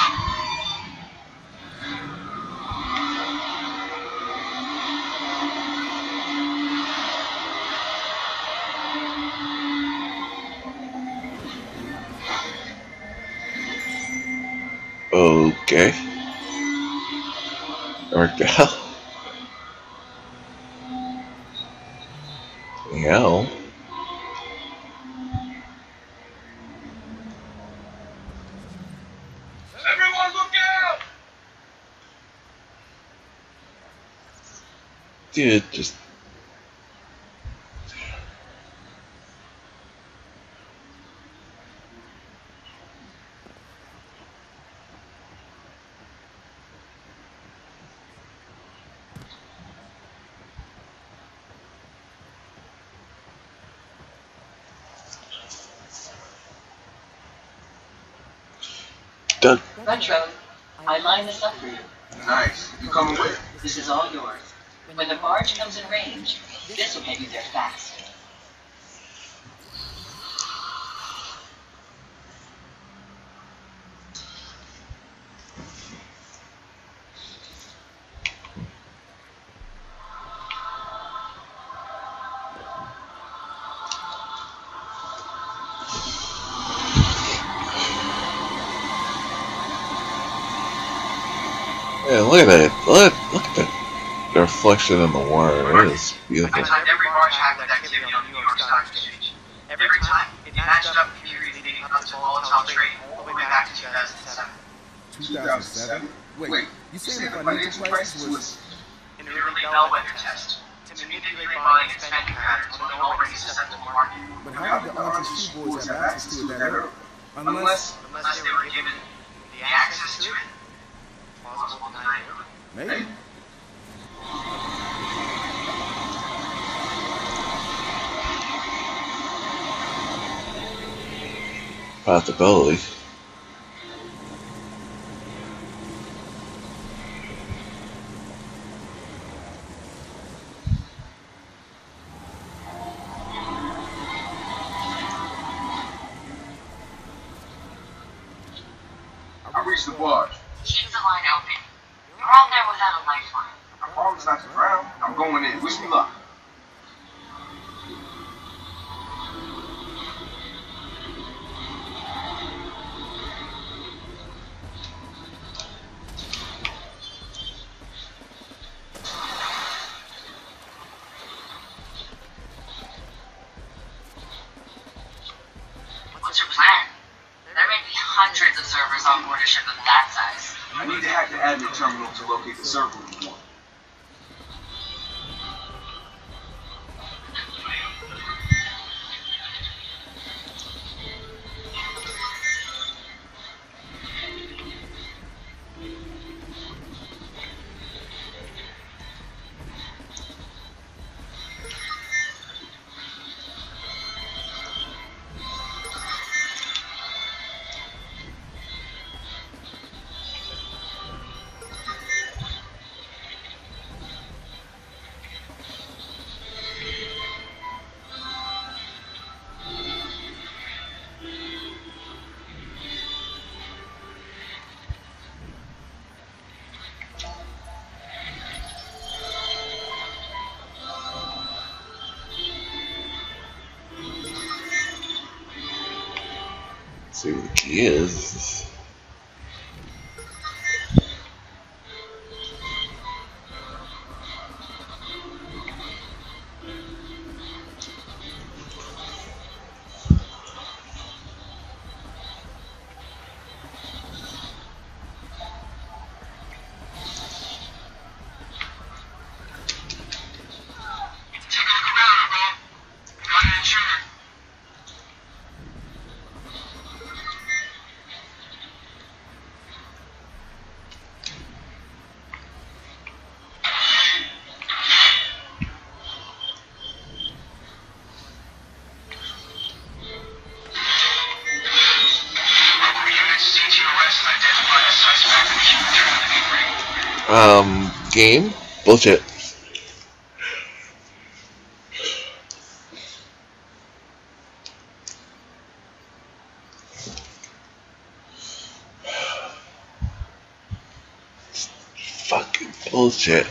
Okay. Worked out. Yeah. Everyone look out! Dude, just... Done. Retro, I lined this up for you. Nice. You coming with? This is all yours. When the barge comes in range, this will get you there fast. Yeah, look at that. Look, look at that. The reflection in the water. It is beautiful. I timed every barge hack with activity on the New York Stock Exchange. Every time, it matched up with periods leading up to volatile trading all the way back to two thousand seven. two thousand seven? Wait, you See, saying the the financial crisis was... An early bellwether test to manipulate buying and spending patterns on an already susceptible market. But how did the Artist Two Boys have access to it that early? Unless... Unless they were given the access to it. Plausible deniability. Maybe. Possibility. I reached the barge. Keep the line open. You're out there without a lifeline. I promise not to drown. I'm going in. Wish me luck. What's your plan? There may be hundreds of servers on board a ship of that size. I need to hack the admin terminal to locate the server we want. See what the key is. Take a look around, Bob. Got an intruder. um, game. Bullshit. Fucking bullshit.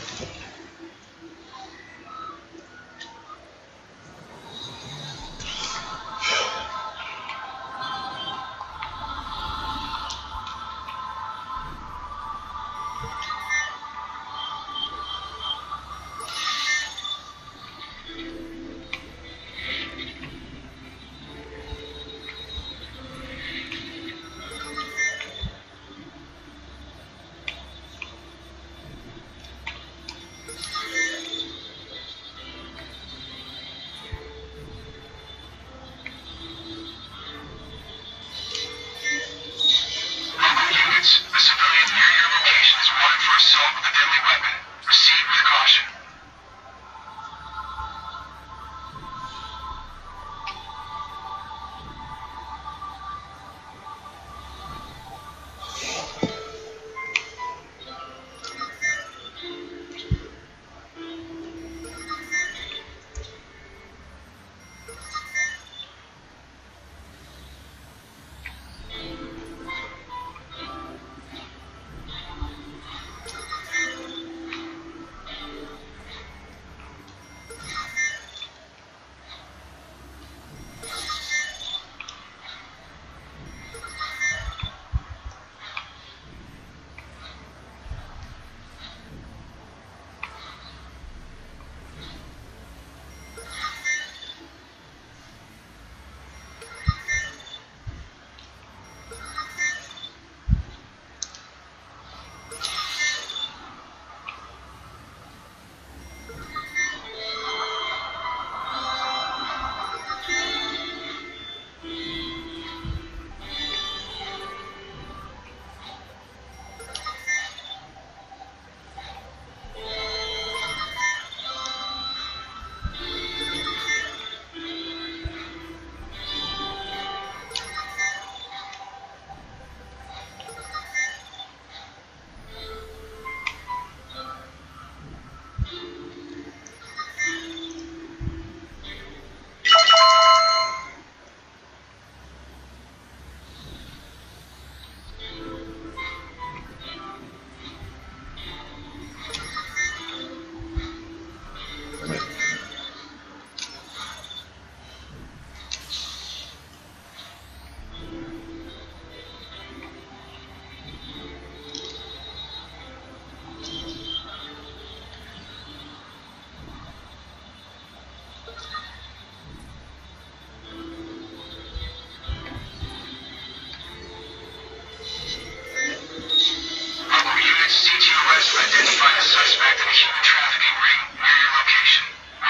C T O S identified a suspect in a human trafficking ring near your location.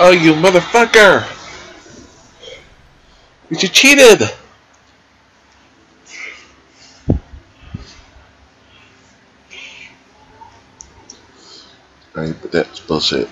Oh, you motherfucker! You cheated! Alright, but that's bullshit.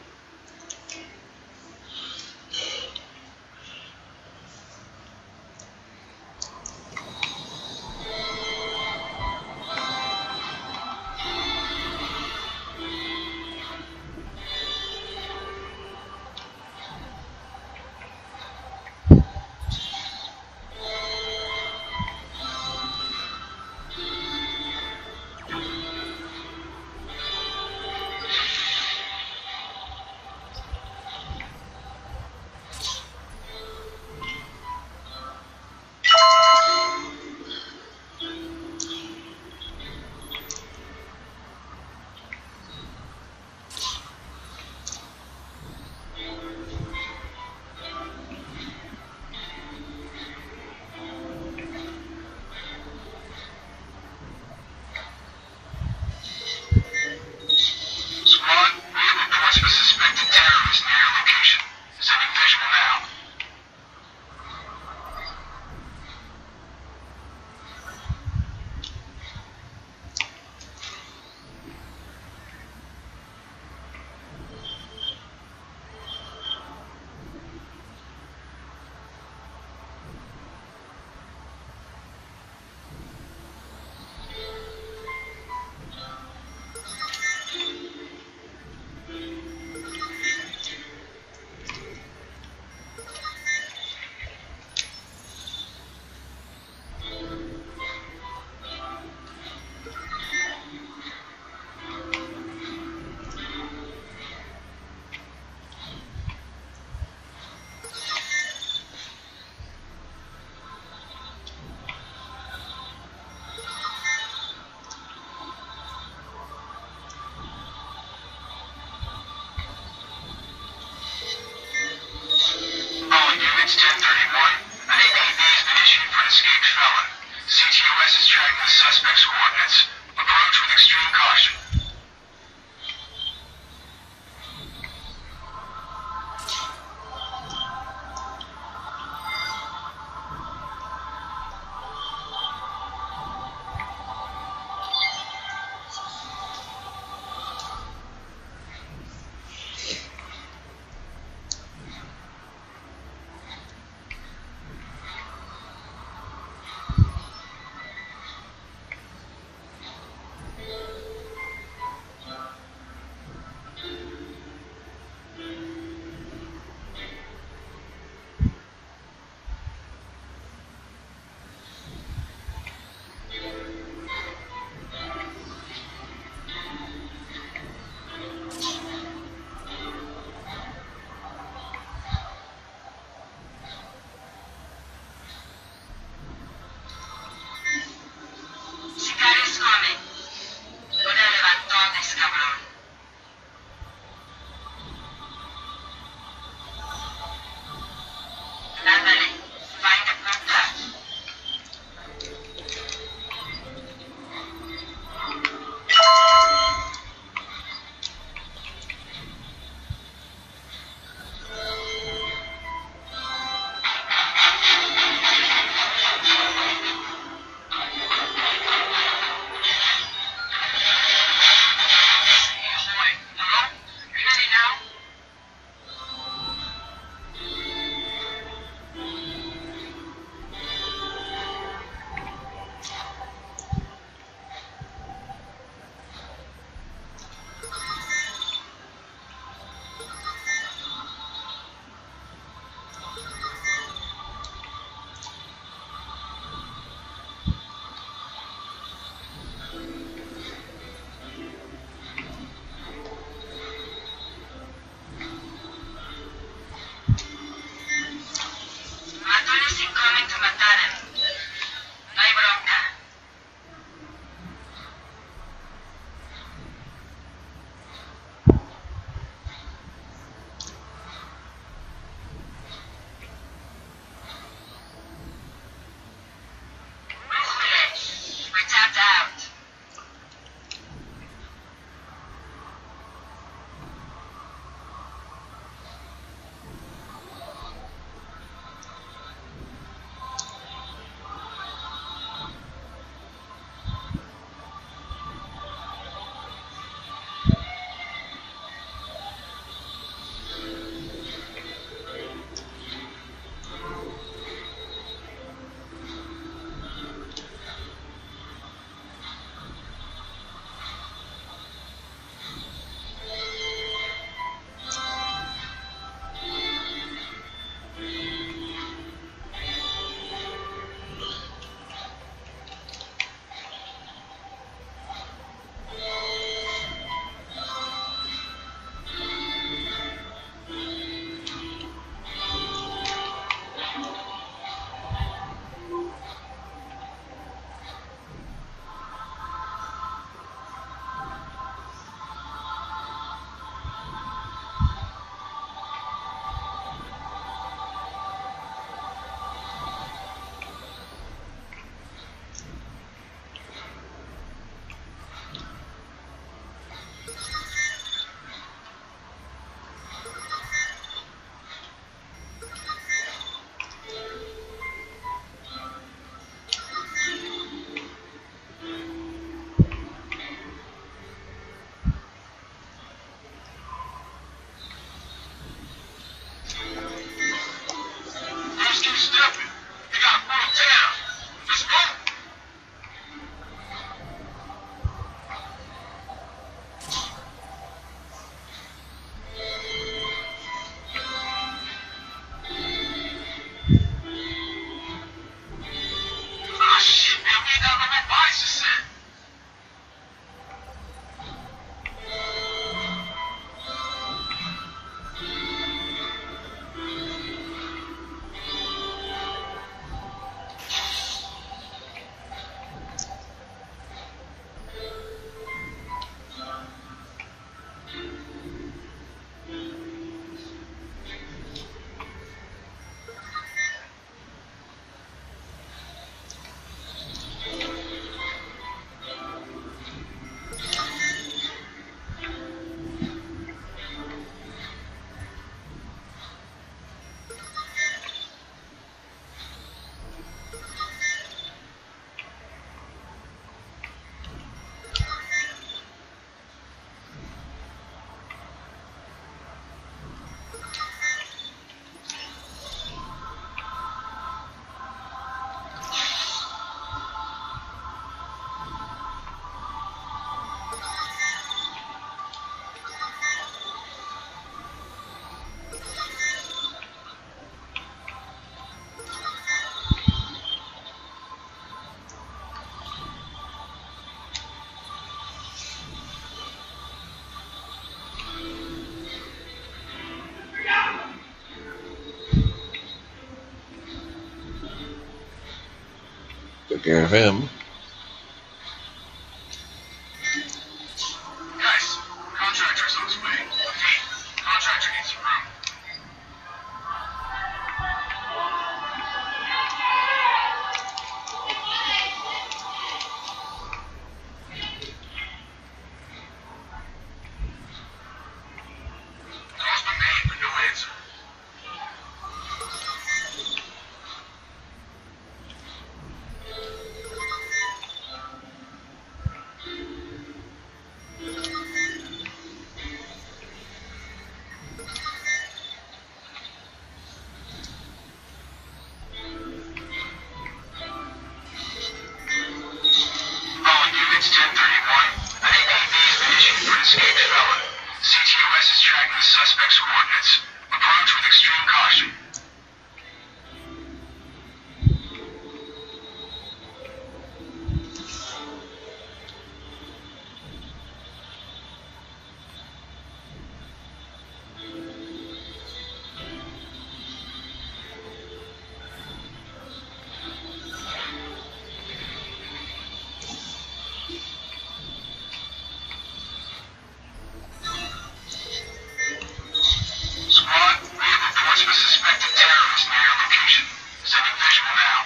It's ten thirty-one. An A P B has been issued for an escaped felon. C T O S is tracking the suspect's coordinates. Approach with extreme caution. Take care of him. Guys, contractor's on his way. Hey, contractor needs a room. Call's been made, but no answer. All units ten thirty-one, an A P B has been issued for an escaped felon. C T O S is tracking the suspect's coordinates. Approach with extreme caution. Squad, we have reports of a suspected terrorist near your location. Sending visual now.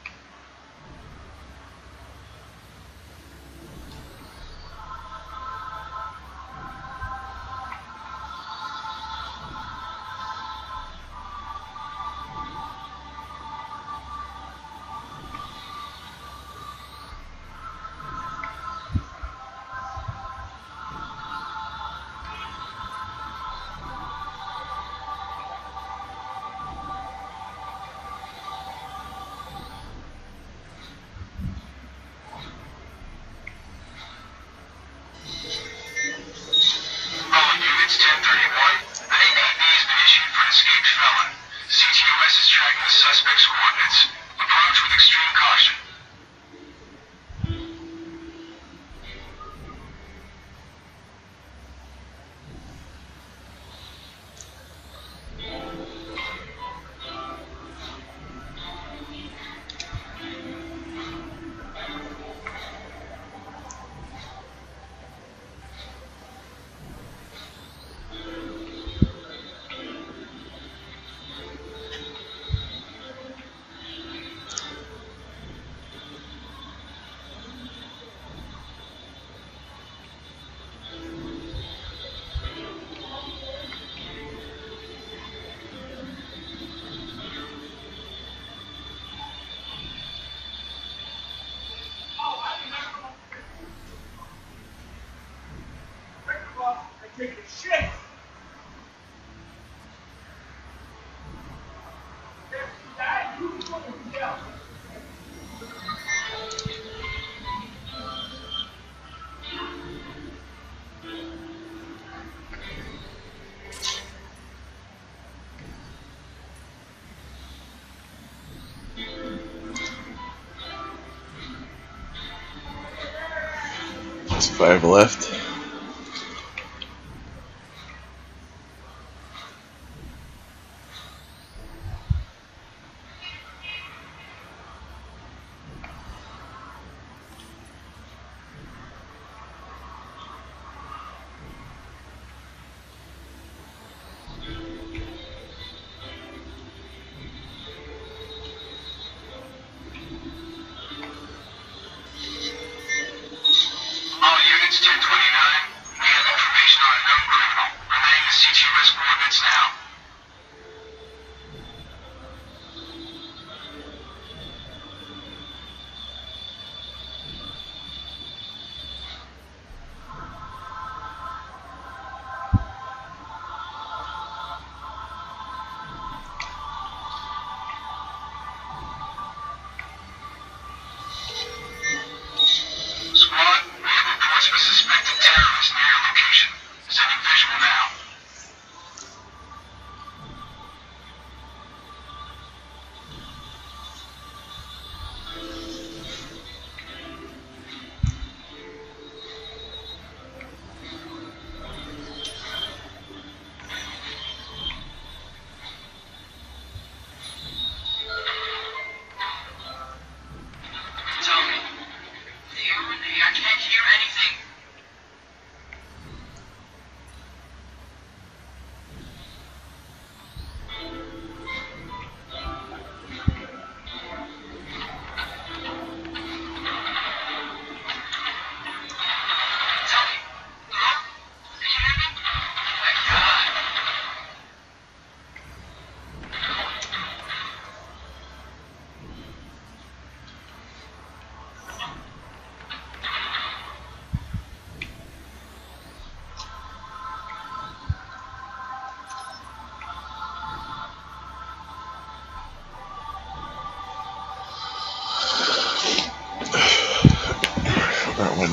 All units ten thirty-one, an A P B has been issued for an escaped felon. C T O S is tracking the suspect's coordinates. Approach with extreme caution. There's five left. All units ten twenty-nine,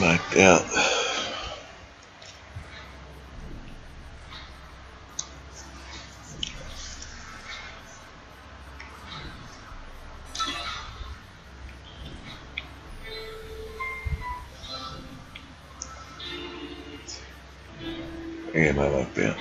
knocked out. And I knocked out.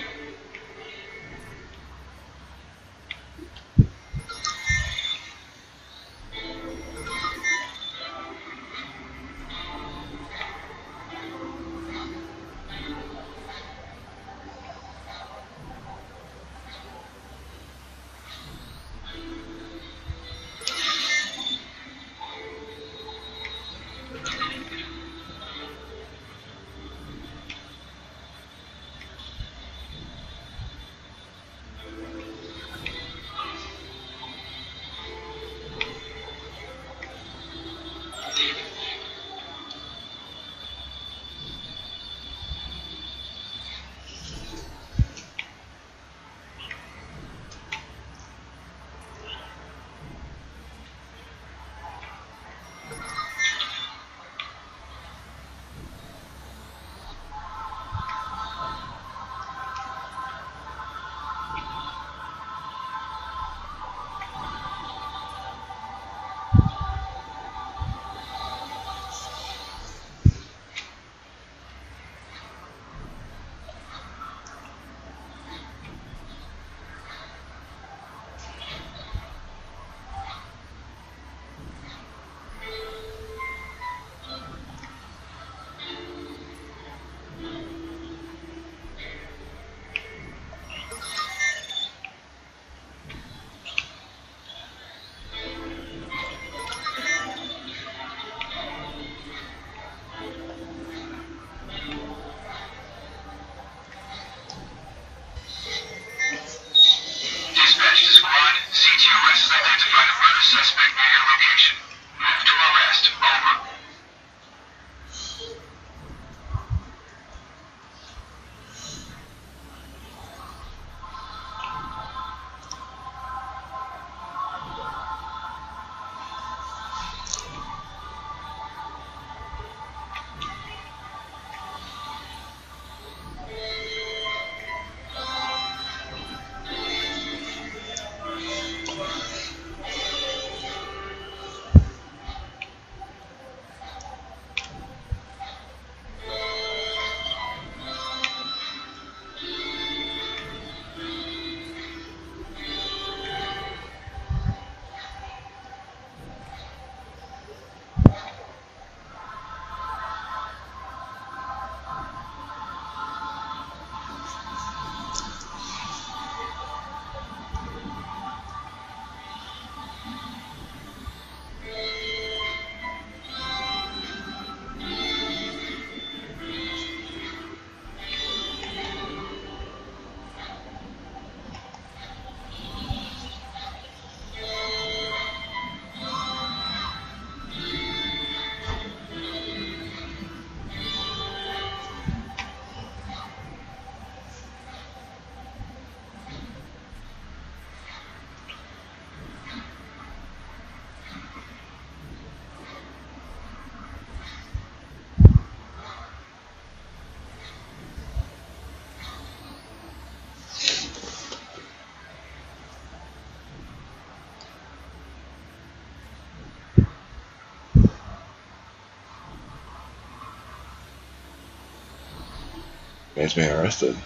Man's being arrested.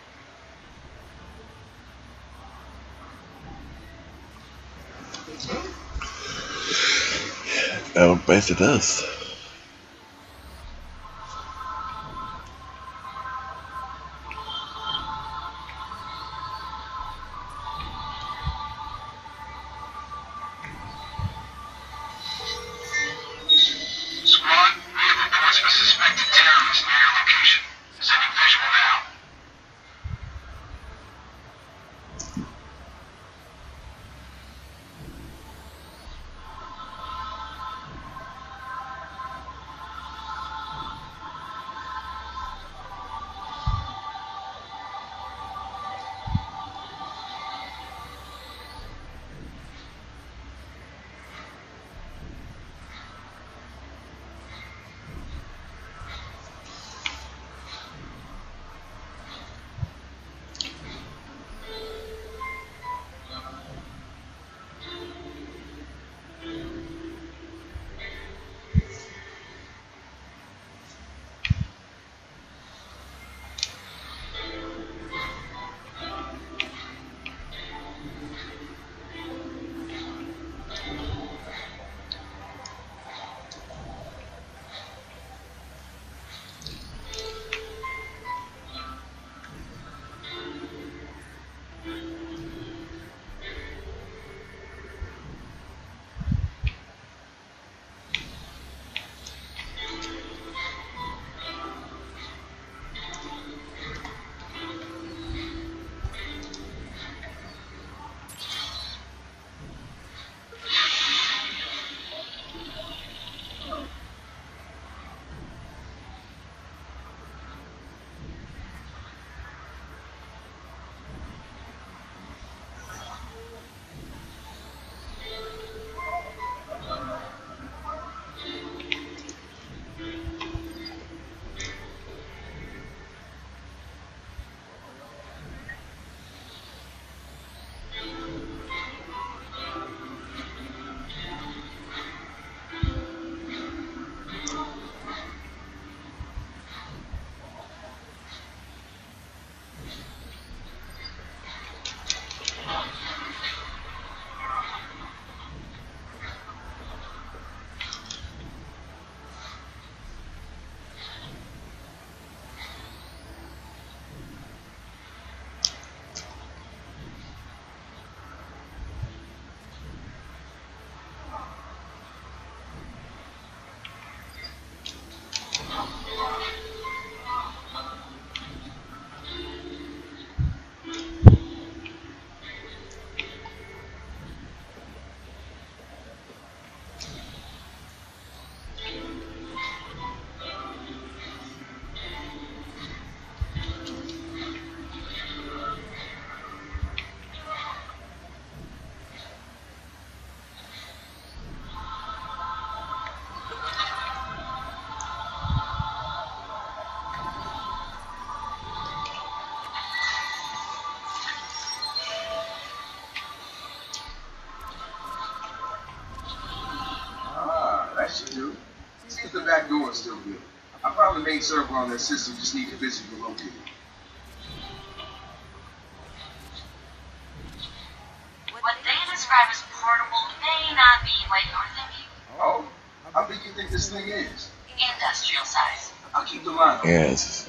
Oh, bet it does. Squad, we have reports of a suspected terrorist near your location. Sending visual now. back door is still good. I found the main server on that system, just need to physically locate it. What they describe as portable may not be what you're thinking. Oh, how big do you think this thing is? Industrial size. I'll keep the line on. Yes.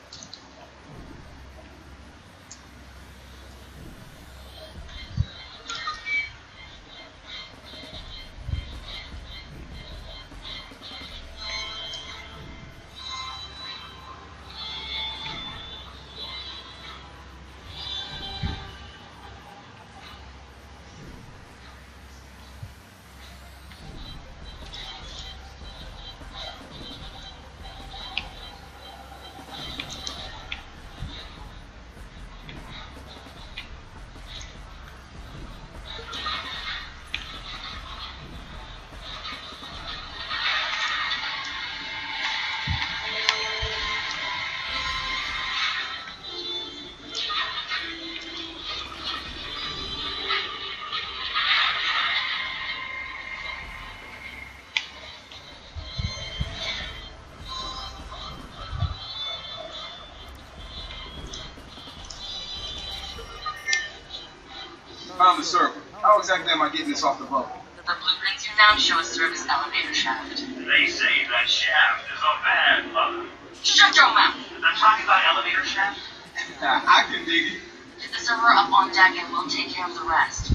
Found the server. How exactly am I getting this off the boat? The blueprints you found show a service elevator shaft. They say that shaft is a bad mother. Shut your mouth! I'm talking about elevator shaft? I can dig it. Get the server up on deck and we'll take care of the rest.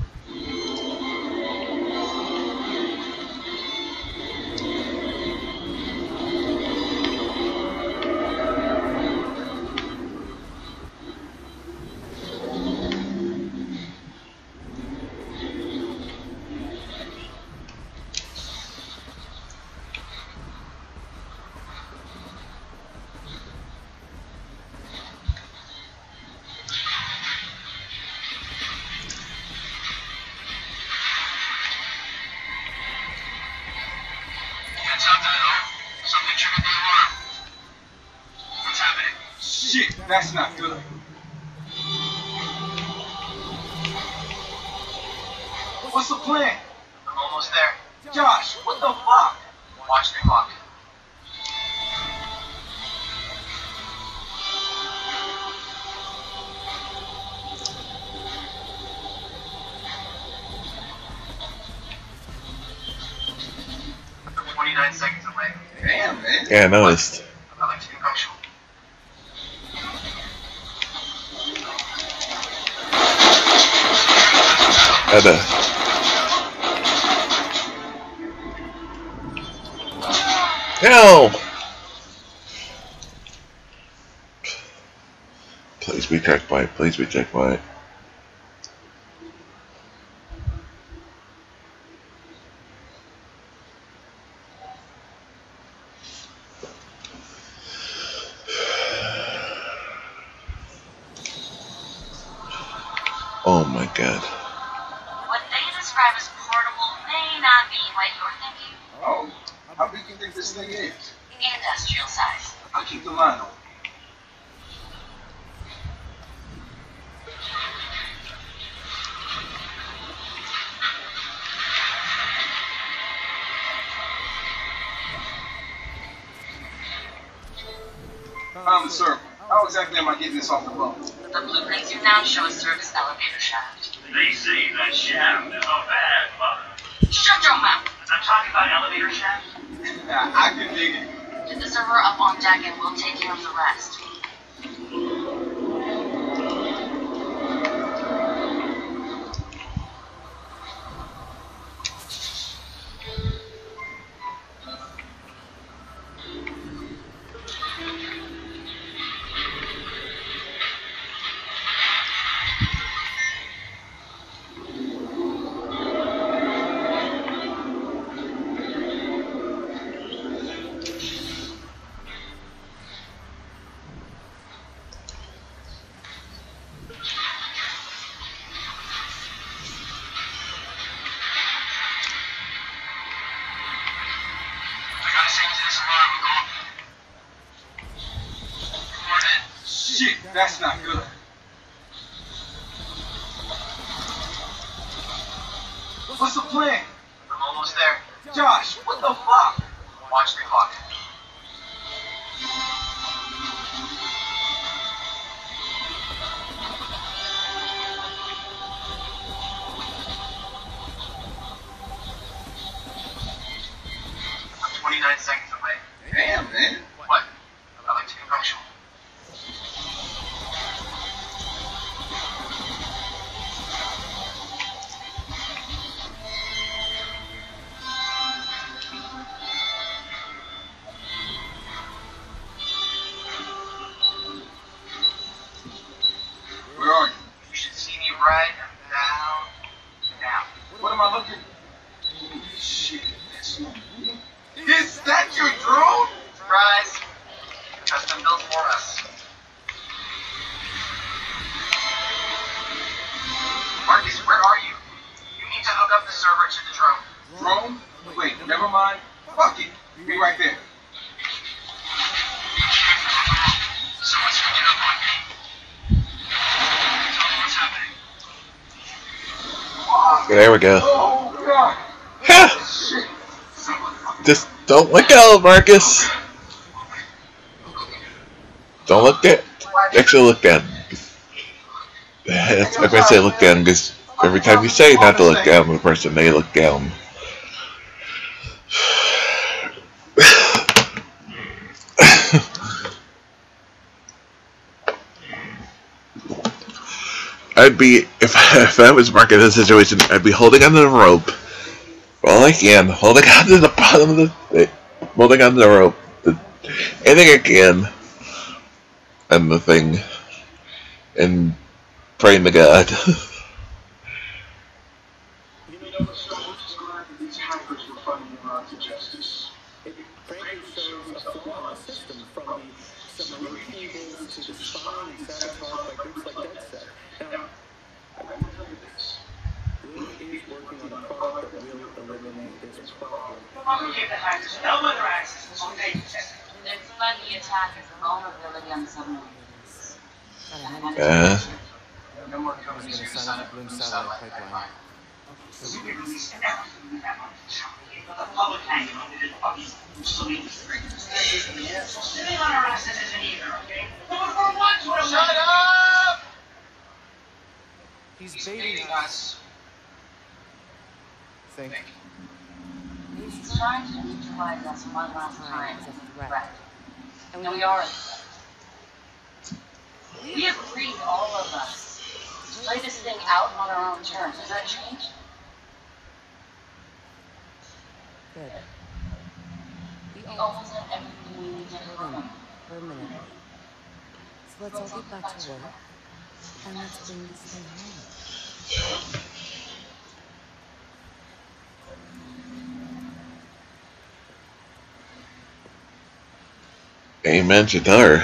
Shit, that's not good. What's the plan? I'm almost there. Josh, what the fuck? Watch the clock. twenty-nine seconds away. Damn, man. Yeah, I noticed. I'd like to be punctual. Had a Help! Please be checkpoint. Please be checkpoint. Oh my god. What they describe as portable may not be what you're thinking. Oh, how big do you think this thing is? Industrial size. I'll keep the line on. Found the server. How exactly am I getting this off the boat? The blueprints you found show a service elevator shaft. They say that shaft is a bad mother. Shut your mouth! I'm talking about elevator shaft? I can dig it. Get the server up on deck and we'll take care of the rest. Shit, that's not good. What's the plan? I'm almost there. Josh, what the fuck? Watch the clock. I'm twenty-nine seconds away. Damn, man. What? I like to be punctual. Where are you? You should see me right now. Now. What am I looking? Holy shit, that's you. Is that your drone? Surprise. Custom built for us. Marcus, where are you? You need to hook up the server to the drone. Drone? Wait, never mind. Fuck it. Be right there. Someone's picking up on me. Tell me what's happening. There we go. Oh, God. Ha! Shit. Just don't look out, Marcus. Don't look at. Actually, look down. I'm gonna say look down because every time you say not to look down, the person may look down. I'd be if if I was Mark in this situation, I'd be holding onto the rope all I can, holding onto the bottom of the, holding onto the rope, the, anything I can, and the thing, and praying to God. You know, so we're just glad that these hackers were finally brought to justice. It frankly shows a flaw in the system from the submarine cables to the spying and sabotage by groups like DedSec. Now, I will tell you this. Bloom is working on a product that will eliminate this problem. I'll give the hackers no other access to data set. They're flooding the attack as a vulnerability on submarines. Uh, No more companies are going to sign up for Bloom Satellite Pipeline. We can release everything we have on the show. But the public hanging on to this fucking solution. Sitting on our asses isn't either, okay? But for once, what am I? Shut up! He's, He's baiting, baiting us. us. Think. He's trying to neutralize us one last time as a threat. And we are a threat. We agreed, all of us, to play this thing out on our own terms. Has that changed? Good. We almost have everything we need to Hold on for a minute. So let's all get back to work, and let's bring this thing home. Amen, Jadar.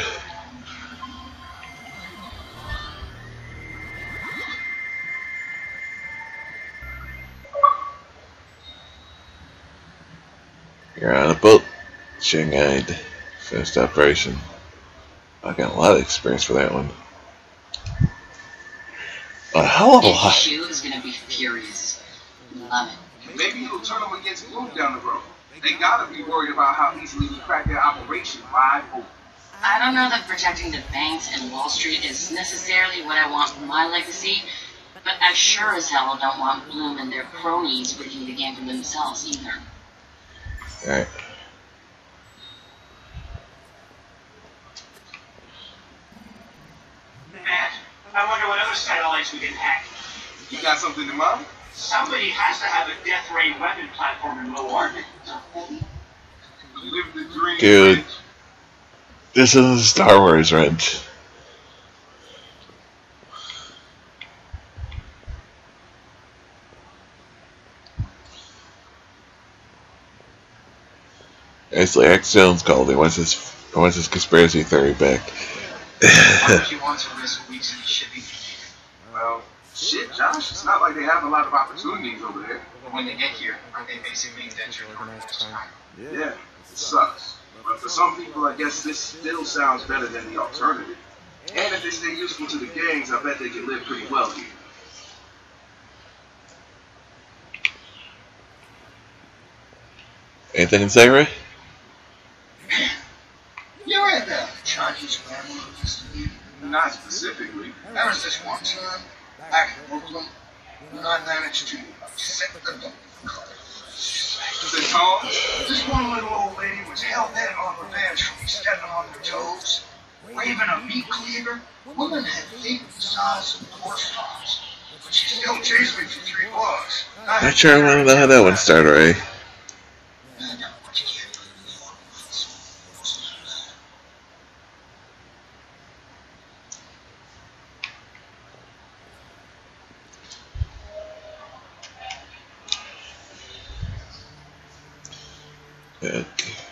You're on a boat, Shanghai. Finished operation. I got a lot of experience for that one. A hell of a lot. Shu is gonna be furious. Love it. Maybe it'll turn them against Bloom down the road. They gotta be worried about how easily we crack their operation wide open. I don't know that protecting the banks and Wall Street is necessarily what I want for my legacy, but I sure as hell don't want Bloom and their cronies rigging the game for themselves either. Alright. Matt, I wonder what other satellites we can hack. You got something in mind? Somebody has to have a death ray weapon platform in low orbit. Live the dream. Dude. Rich. This is a Star Wars wrench. It's like X Jones called it. What's his what's his conspiracy theory back? Why would you want to risk weeks in shipping? Well, shit, Josh. It's not like they have a lot of opportunities over there. But when they get here, aren't they basically indentured workers? Yeah, it sucks. But for some people, I guess this still sounds better than the alternative. And if they stay useful to the gangs, I bet they can live pretty well here. Anything to say, Ray? There was this one time, back in Brooklyn, when I managed to set the dog. The tone? This one little old lady was hell-bent on revenge for me stepping on her toes. Waving a meat cleaver, woman had feet the size of horse tops. But she still chased me for three blocks. Not sure I want to know how that one started, Ray. Okay.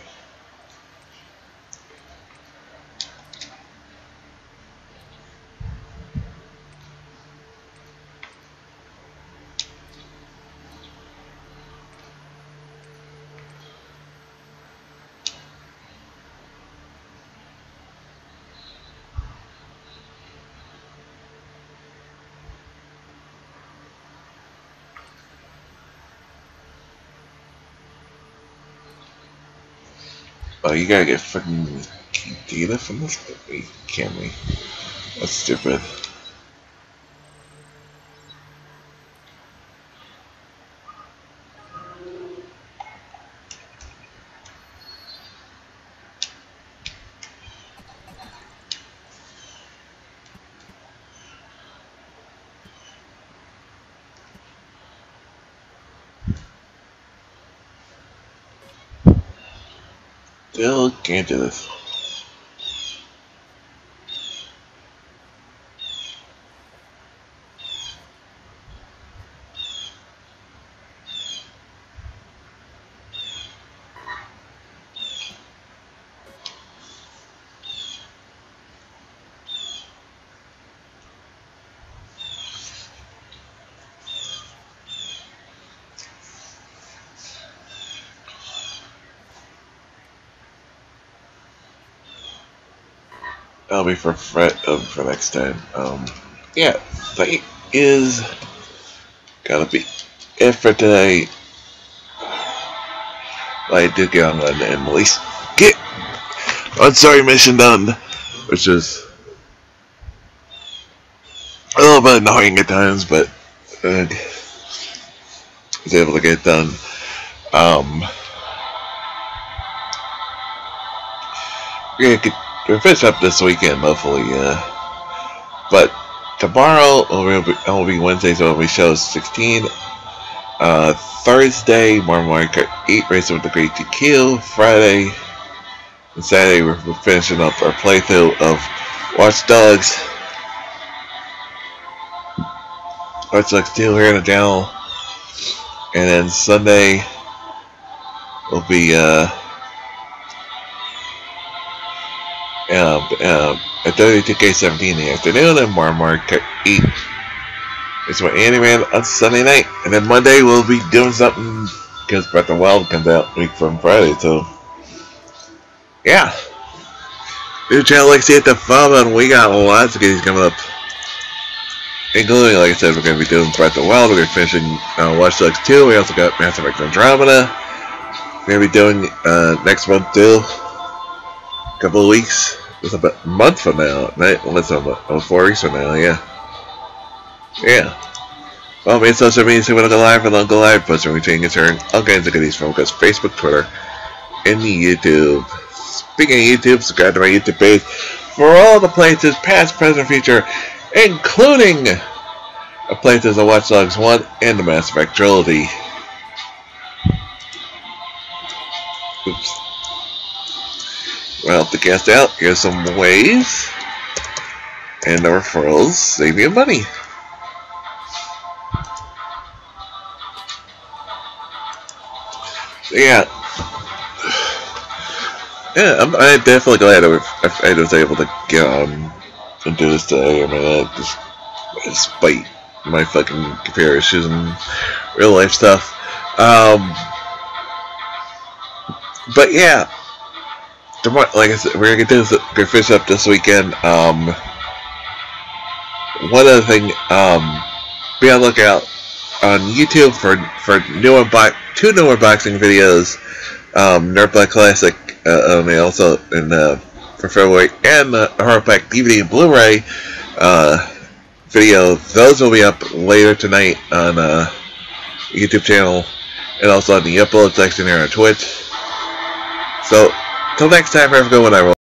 Oh, you gotta get fucking data from this? Wait, can't we? That's stupid. Still can't do this. That'll be for Fred, um, for next time. Um, yeah, that is gotta be it for today. I did get on and at least get one sorry mission done, which is a little bit annoying at times, but uh, I was able to get it done. Um, we're gonna get. We'll finish up this weekend, hopefully, uh, but tomorrow will be, will be Wednesday, so it'll be show sixteen. Uh, Thursday, Mario Kart eight Racing with the Great G Q. Friday and Saturday, we're, we're finishing up our playthrough of Watch Dogs. Watch Dogs two here in the channel. And then Sunday will be, uh, Um, um, at thirty-two K seventeen in the afternoon, and Mario Kart eight. It's what Andy ran on Sunday night, and then Monday we'll be doing something because Breath of the Wild comes out a week from Friday. So, yeah, new channel like see at the Fub, and we got lots of games coming up, including, like I said, we're going to be doing Breath of the Wild. We're going to be finishing uh, Watch Dogs two. We also got Mass Effect Andromeda. We're going to be doing uh, next month too. A couple of weeks. It's about a month from now, right? Well, it's about oh, four weeks from now, yeah. Yeah. Well, me and social media, so we don't go live or don't go live, post when we change and turn all kinds of goodies from us, Facebook, Twitter, and YouTube. Speaking of YouTube, subscribe to my YouTube page for all the playthroughs, past, present, future, including a playthrough of Watch Dogs one and the Mass Effect trilogy. Oops. Well, to cast out, here's some ways, and the referrals save you money. So yeah, yeah, I'm, I'm definitely glad I, I was able to get on and do this today. I mean, uh, just, despite my fucking computer issues and real life stuff. Um, but yeah. Tomorrow, like I said, we're gonna get this gonna finish up this weekend. Um, one other thing, um, be on the lookout on YouTube for for new unbox two new unboxing videos. Um, Nerd Black Classic, uh, and also in uh, for February, and uh, Horror Pack D V D and Blu-ray. Uh, video. Those will be up later tonight on uh, YouTube channel and also on the upload section here on Twitch. So, till next time, have a good one, everyone.